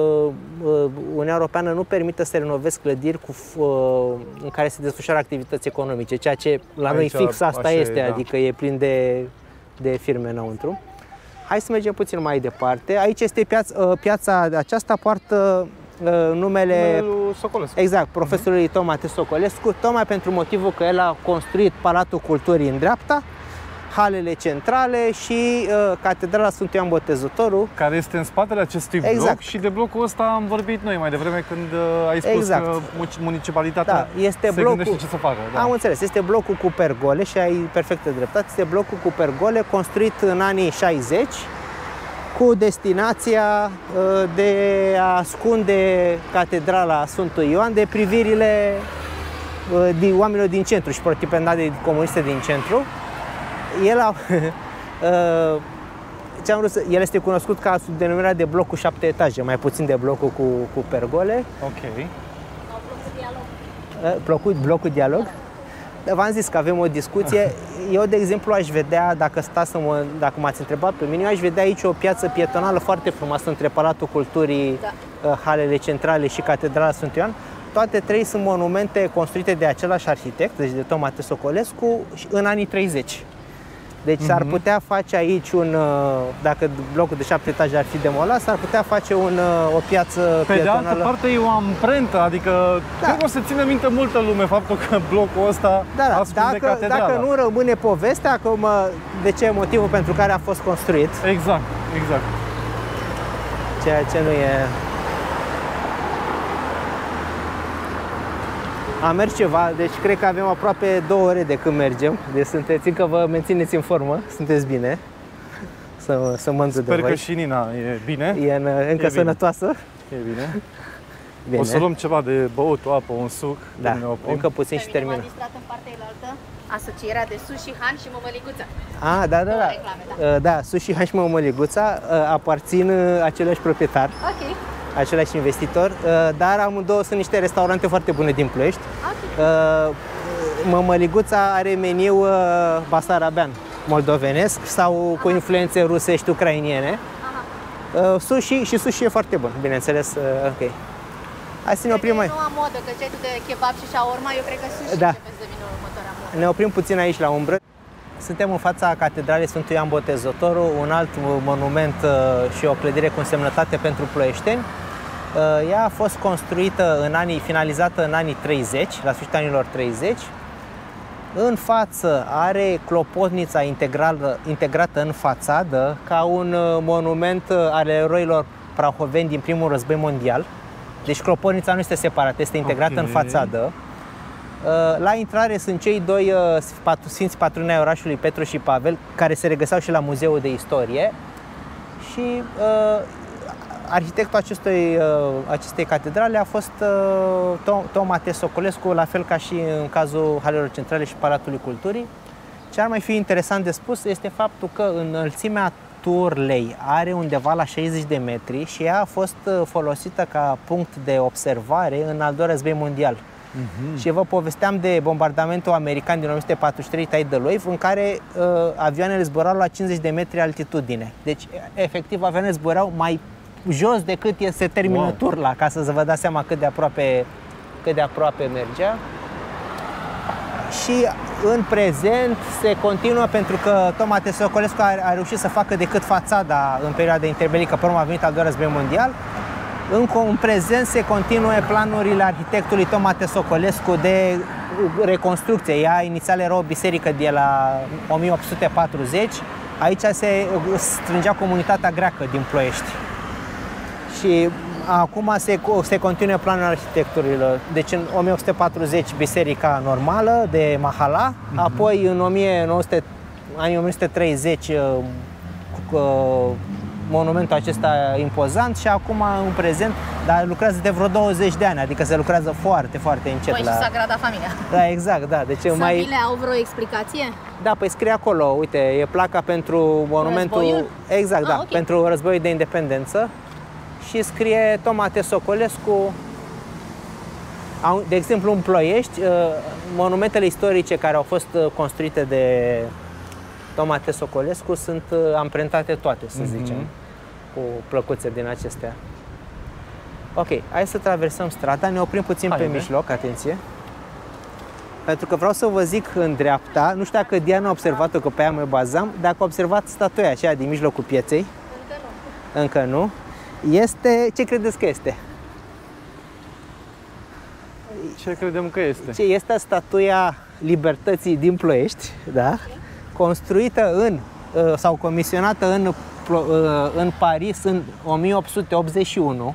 Uniunea Europeană nu permite să renovezi clădiri cu, în care se desfășoară activități economice, ceea ce la Aici, noi fix asta este, e, adică da. e plin de, de firme înăuntru. Hai să mergem puțin mai departe. Aici este piața, piața aceasta, poartă numele Socolescu. Exact, profesorului Toma T. Socolescu, tocmai pentru motivul că el a construit Palatul Culturii în dreapta, halele centrale și uh, Catedrala Sfântul Ioan Botezătorul. Care este în spatele acestui exact. bloc și de blocul ăsta am vorbit noi mai devreme când uh, ai spus exact. că municipalitatea da, este se blocul, gândește ce să facă. Da. Am înțeles, este blocul cu pergole și ai perfectă dreptate, este blocul cu pergole construit în anii șaizeci cu destinația uh, de a ascunde Catedrala Sfântul Ioan de privirile uh, de oamenilor din centru și partidele comuniste din centru. El, a, uh, ce am vrut să, el este cunoscut ca sub denumirea de bloc cu șapte etaje, mai puțin de blocul cu, cu pergole. Ok. Uh, blocul, blocul dialog. V-am zis că avem o discuție. Eu, de exemplu, aș vedea, dacă stați să mă, dacă m-ați întrebat pe mine, eu aș vedea aici o piață pietonală foarte frumoasă între Palatul Culturii, da. uh, halele centrale și Catedrala Sfântul Ioan. Toate trei sunt monumente construite de același arhitect, deci de Toma T. Socolescu, în anii treizeci. Deci s-ar mm-hmm. putea face aici un, dacă blocul de șapte etaje ar fi demolat, s-ar putea face un, o piață Pe pietonală. de altă parte e o amprentă, adică da. cred că o să ține minte multă lume faptul că blocul ăsta da, da. ascunde dacă, catedrala. dacă nu rămâne povestea, că mă, de ce motivul pentru care a fost construit. Exact, exact. Ceea ce nu e... Am mers ceva, deci cred că avem aproape două ore de când mergem. Deci sunteți, încă vă mențineți în formă, sunteți bine. Să, să mă îndru de voi. Sper că și Nina e bine. E în, încă e sănătoasă. Bine. E bine. Bine. O să luăm ceva de băut, o apă, un suc. Da, încă puțin și termină. M-a distrat în partea elaltă asocierea de Sushi Han și Mămăliguța. Ah, da, da, da. Reclame, da. Da, Sushi Han și Mămăliguța aparțin același proprietar. Ok. Același investitor, dar amândouă sunt niște restaurante foarte bune din Ploiești. Okay. Mămăliguța are meniu basarabean, moldovenesc sau cu influențe rusești, ucrainiene. Aha. Sushi și sushi e foarte bun, bineînțeles. Ok. Hai să ne oprim mai. E noua modă, că cei tu de kebab și shawarma, eu cred că sushi da. trebuie să devină următoarea modă. Ne oprim puțin aici la umbră. Suntem în fața Catedralei Sfântul Ioan Botezătorul, un alt monument și o clădire cu însemnătate pentru ploieșteni. Ea a fost construită în anii, finalizată în anii treizeci, la sfârșitul anilor treizeci. În față are clopotnița integrală, integrată în fațadă ca un monument al eroilor prahoveni din primul război mondial. Deci clopotnița nu este separată, este integrată okay. în fațadă. La intrare sunt cei doi sfinți patroni ai orașului, Petru și Pavel, care se regăseau și la Muzeul de Istorie. Și uh, arhitectul acestui, uh, acestei catedrale a fost uh, Toma T. Socolescu, la fel ca și în cazul halelor centrale și Palatului Culturii. Ce ar mai fi interesant de spus este faptul că înălțimea turlei are undeva la șaizeci de metri și ea a fost folosită ca punct de observare în al doilea război mondial. Uh-huh. Și vă povesteam de bombardamentul american din o mie nouă sute patruzeci și trei, Taid-de-Loiv, în care uh, avioanele zburau la cincizeci de metri altitudine. Deci, efectiv, avioanele zburau mai jos decât se termină wow. Turla, ca să vă dați seama cât de aproape, cât de aproape mergea. Și în prezent se continuă pentru că Toma Tesocolescu a, a reușit să facă decât fațada în perioada interbelică, pe urmă a venit al doilea război mondial. Încă în prezent se continuă planurile arhitectului Toma Tesocolescu de reconstrucție. Ea inițial era o biserică de la o mie opt sute patruzeci. Aici se strângea comunitatea greacă din Ploiești. Și acum se, se continuă planul arhitecturilor. Deci în o mie opt sute patruzeci biserica normală de Mahala, mm-hmm. apoi în o mie nouă sute, anii o mie nouă sute treizeci monumentul acesta impozant și acum în prezent, dar lucrează de vreo douăzeci de ani, adică se lucrează foarte, foarte încet. Păi la... și Sagrada Familia. Da, exact, da. Deci Săbile mai... au vreo explicație? Da, păi scrie acolo, uite, e placa pentru monumentul... Războiul? Exact, ah, da, okay. pentru războiul de independență și scrie Toma Tesocolescu. De exemplu, în Ploiești, monumentele istorice care au fost construite de Toma Tesocolescu sunt amprentate toate, să mm-hmm. zicem, cu plăcuțe din acestea. Ok, hai să traversăm strada, ne oprim puțin hai, pe ne? mijloc, atenție. Pentru că vreau să vă zic în dreapta, nu știu dacă Diana a observat-o, că pe aia mă bazam, dacă a observat statuia aceea din mijlocul pieței. Încă nu. Încă nu. Este, ce credeți că este? Ce credem că este? Ce este statuia Libertății din Ploiești, da? Okay. Construită în, sau comisionată în, în Paris în o mie opt sute optzeci și unu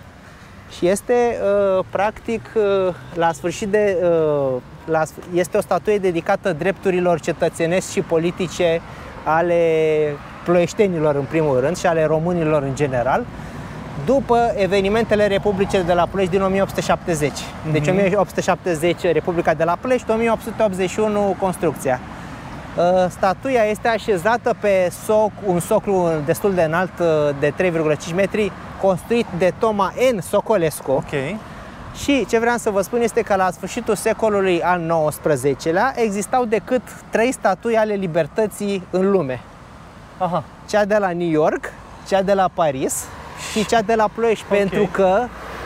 și este practic la sfârșit de, la, este o statuie dedicată drepturilor cetățenești și politice ale ploieștenilor în primul rând și ale românilor în general, după evenimentele Republicii de la Ploiești din o mie opt sute șaptezeci. Mm-hmm. Deci o mie opt sute șaptezeci Republica de la Ploiești, o mie opt sute optzeci și unu construcția. Statuia este așezată pe soc, un soclu destul de înalt de trei virgulă cinci metri, construit de Toma N. Socolescu. Okay. Și ce vreau să vă spun este că la sfârșitul secolului al nouăsprezecelea existau decât trei statui ale libertății în lume. Aha. Cea de la New York, cea de la Paris și cea de la Ploiești, okay. Pentru că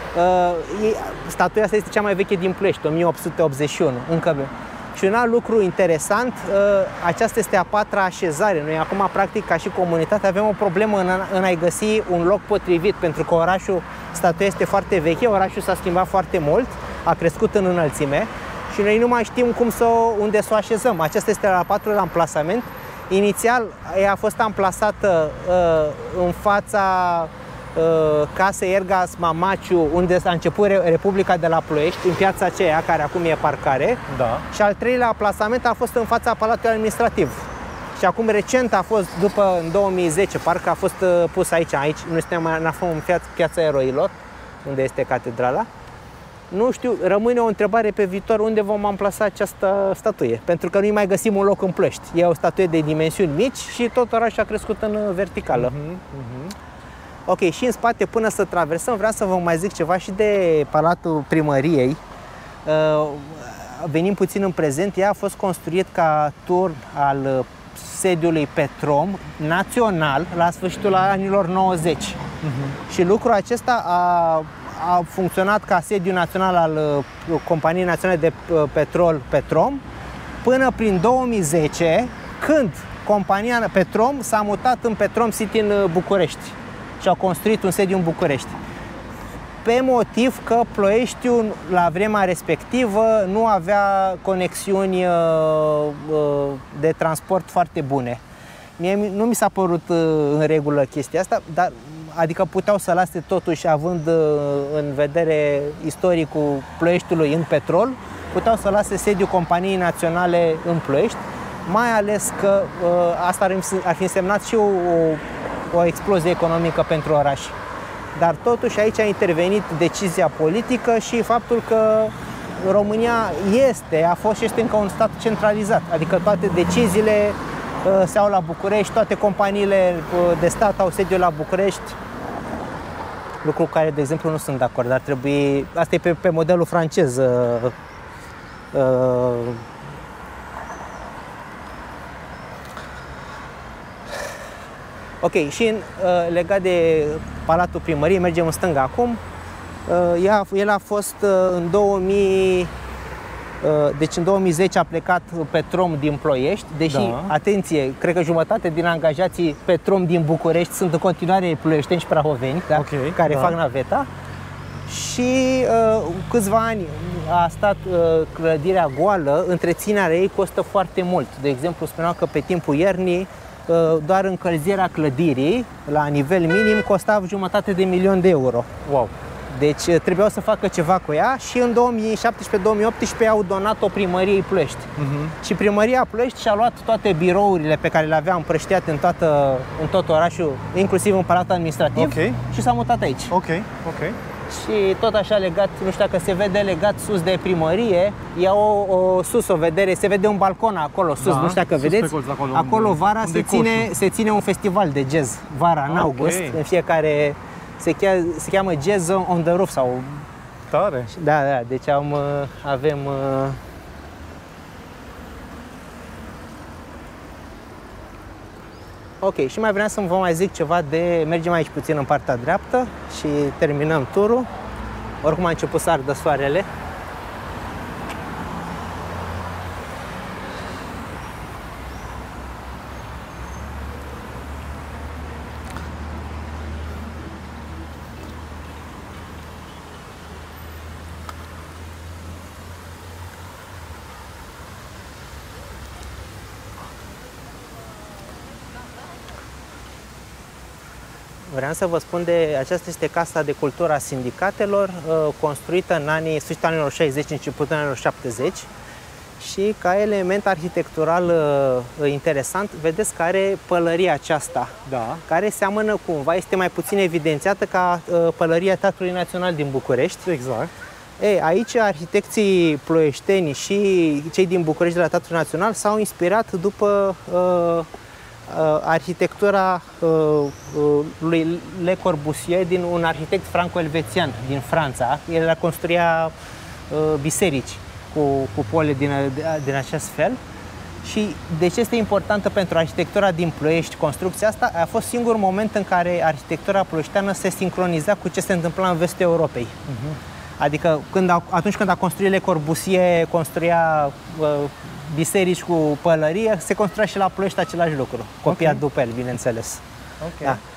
uh, statuia asta este cea mai veche din Ploiești, o mie opt sute optzeci și unu, încă. Și un alt lucru interesant, aceasta este a patra așezare. Noi acum, practic, ca și comunitate, avem o problemă în a, în a-i găsi un loc potrivit, pentru că orașul, statuia este foarte veche, orașul s-a schimbat foarte mult, a crescut în înălțime și noi nu mai știm cum să, unde să o așezăm. Aceasta este la patrulea amplasament. Inițial, ea a fost amplasată uh, în fața uh, casei Ergas Mamaciu, unde a început Republica de la Ploiești, în piața aceea, care acum e parcare. Da. Și al treilea plasament a fost în fața Palatului Administrativ. Și acum recent a fost, după în două mii zece, parcă a fost uh, pus aici, aici, nu suntem mai în Piața Eroilor, unde este catedrala. Nu știu, rămâne o întrebare pe viitor, unde vom amplasa această statuie, pentru că nu-i mai găsim un loc în Ploiești. E o statuie de dimensiuni mici și tot orașul a crescut în verticală. Uh-huh, uh-huh. Ok, și în spate, până să traversăm, vreau să vă mai zic ceva și de Palatul Primăriei. Uh, venim puțin în prezent, ea a fost construit ca turn al sediului Petrom național la sfârșitul anilor nouăzeci. Uh-huh. Și lucrul acesta a a funcționat ca sediu național al uh, Companiei Naționale de uh, Petrol Petrom până prin două mii zece, când compania Petrom s-a mutat în Petrom City în uh, București și a construit un sediu în București. Pe motiv că Ploieștiul, la vremea respectivă, nu avea conexiuni uh, uh, de transport foarte bune. Mie nu mi s-a părut uh, în regulă chestia asta, dar adică puteau să lase totuși, având în vedere istoricul Ploieștiului în petrol, puteau să lase sediul Companiei Naționale în Ploiești, mai ales că uh, asta ar, ar fi însemnat și o, o, o explozie economică pentru oraș. Dar totuși aici a intervenit decizia politică și faptul că România este, a fost și este încă un stat centralizat, adică toate deciziile uh, se au la București, toate companiile uh, de stat au sediul la București. Lucru cu care, de exemplu, nu sunt de acord, ar trebui, asta e pe, pe modelul francez. Uh, uh, Ok, și în, uh, legat de Palatul Primăriei, mergem în stânga acum. Uh, ea, el a fost uh, în două mii, uh, deci în două mii zece a plecat Petrom din Ploiești, deși, da. atenție, cred că jumătate din angajații Petrom din București sunt în continuare ploieșteni și prahoveni, da? Okay, care da. fac naveta. Și uh, câțiva ani a stat uh, clădirea goală, întreținerea ei costă foarte mult. De exemplu, spuneau că pe timpul iernii uh, doar încălzirea clădirii la nivel minim costa jumătate de milion de euro. Wow! Deci uh, trebuiau să facă ceva cu ea și în două mii șaptesprezece două mii optsprezece au donat-o primăriei Ploiești. Uh-huh. Și primăria Ploiești și-a luat toate birourile pe care le avea împrăștiate în, toată, în tot orașul, inclusiv în Palatul Administrativ, okay. și s-a mutat aici. Ok, ok. Și tot așa legat, nu știu dacă se vede legat sus de primărie, e o, o sus o vedere, se vede un balcon acolo sus, da, nu știu dacă vedeți. Colț, acolo, acolo unde, vara unde se, ține, se ține un festival de jazz, vara, în okay. august, în fiecare, se, chea, se cheamă Jazz on the Roof sau... Tare! Da, da, deci am, avem... Ok, și mai vreau să vă mai zic ceva de... Mergem aici puțin în partea dreaptă și terminăm turul. Oricum a început să ardă soarele. Vreau să vă spun de, aceasta este Casa de Cultură a Sindicatelor, construită în anii, sfârșitul anilor șaizeci, începutul anilor șaptezeci, și ca element arhitectural interesant, vedeți că are pălăria aceasta, da. care seamănă cumva, este mai puțin evidențiată ca pălăria Teatrului Național din București. Exact. Ei, aici arhitecții ploieșteni și cei din București de la Teatrul Național s-au inspirat după uh, arhitectura uh, lui Le Corbusier, din un arhitect franco-elvețian din Franța. El construia uh, biserici cu cupole din, din acest fel. Și de ce este importantă pentru arhitectura din Ploiești construcția asta? A fost singurul moment în care arhitectura ploieșteană se sincroniza cu ce se întâmpla în vestul Europei. Uh-huh. Adică când a, atunci când a construit Le Corbusier, construia uh, biserici cu pălărie, se construia și la Ploiești același lucru, copiat okay. după el, bineînțeles. Okay. Da.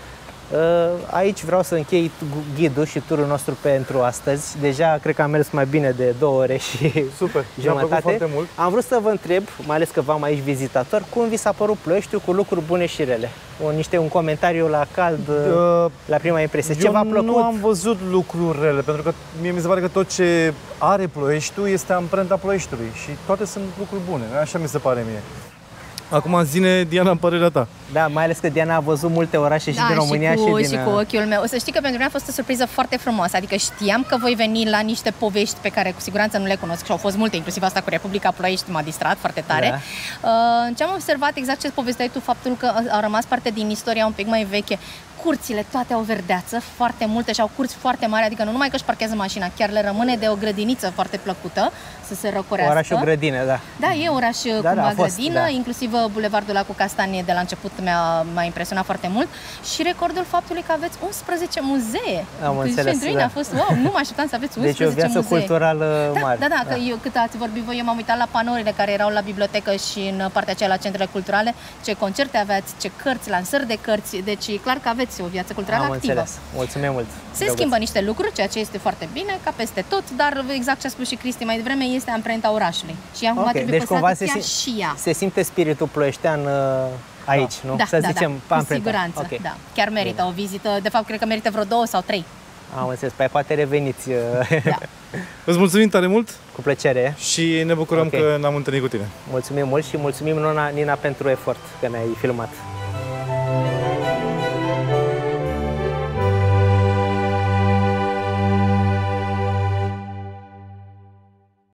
Aici vreau să închei ghidul și turul nostru pentru astăzi. Deja cred că am mers mai bine de două ore și super, jumătate. Foarte mult. Am vrut să vă întreb, mai ales că v-am aici vizitator, cum vi s-a părut Ploieștiul cu lucruri bune și rele? Un, niște, un comentariu la cald, uh, la prima impresie. Ce v-a plăcut? Nu am văzut lucruri rele, pentru că mie mi se pare că tot ce are Ploieștiul este amprenta Ploieștiului și toate sunt lucruri bune. Așa mi se pare mie. Acum zine, Diana, părerea ta. Da, mai ales că Diana a văzut multe orașe și da, din România și, cu, și din... și cu ochiul meu. O să știi că pentru mine a fost o surpriză foarte frumoasă. Adică știam că voi veni la niște povești pe care cu siguranță nu le cunosc și au fost multe, inclusiv asta cu Republica Ploiești m-a distrat foarte tare. Da. Uh, ce am observat, exact ce povesteai tu, faptul că a rămas parte din istoria un pic mai veche. Curțile toate au verdeață, foarte multe și au curți foarte mari, adică nu numai că își parchează mașina, chiar le rămâne de o grădiniță foarte plăcută să se răcorească. Oraș o grădină, da. Da, e oraș da, cu da, o grădină, da. Inclusiv bulevardul ăla cu castanie de la început mi-a, m-a impresionat foarte mult și recordul faptului că aveți unsprezece muzee. Am înțeles, pentru mine da. a fost, wow, nu mă așteptam să aveți unsprezece muzee. Deci o viață muzee. culturală da, mare. Da, da, da, că eu cât ați vorbit voi, eu m-am uitat la panourile care erau la bibliotecă și în partea aceea la centrele culturale, ce concerte aveați, ce cărți, lansări de cărți, deci e clar că aveți o viață culturală Am activă. Înțeles. Mulțumim mult. Se Drăguț. Schimbă niște lucruri, ceea ce este foarte bine, ca peste tot, dar exact ce a spus și Cristi mai devreme, este amprenta orașului. Și ea okay. trebuie deci păstrată se chiar sim- și ea. Se simte spiritul ploieștean aici, da. nu? Da, să da, zicem, da. Cu amprenta. siguranță, Okay. da. Chiar merită o vizită, de fapt cred că merită vreo două sau trei. Am înțeles, păi poate reveniți. Da. Îți mulțumim tare mult. Cu plăcere. Și ne bucurăm okay. că ne-am întâlnit cu tine. Mulțumim mult și mulțumim, Nina, Nina, pentru efort că ne-ai filmat.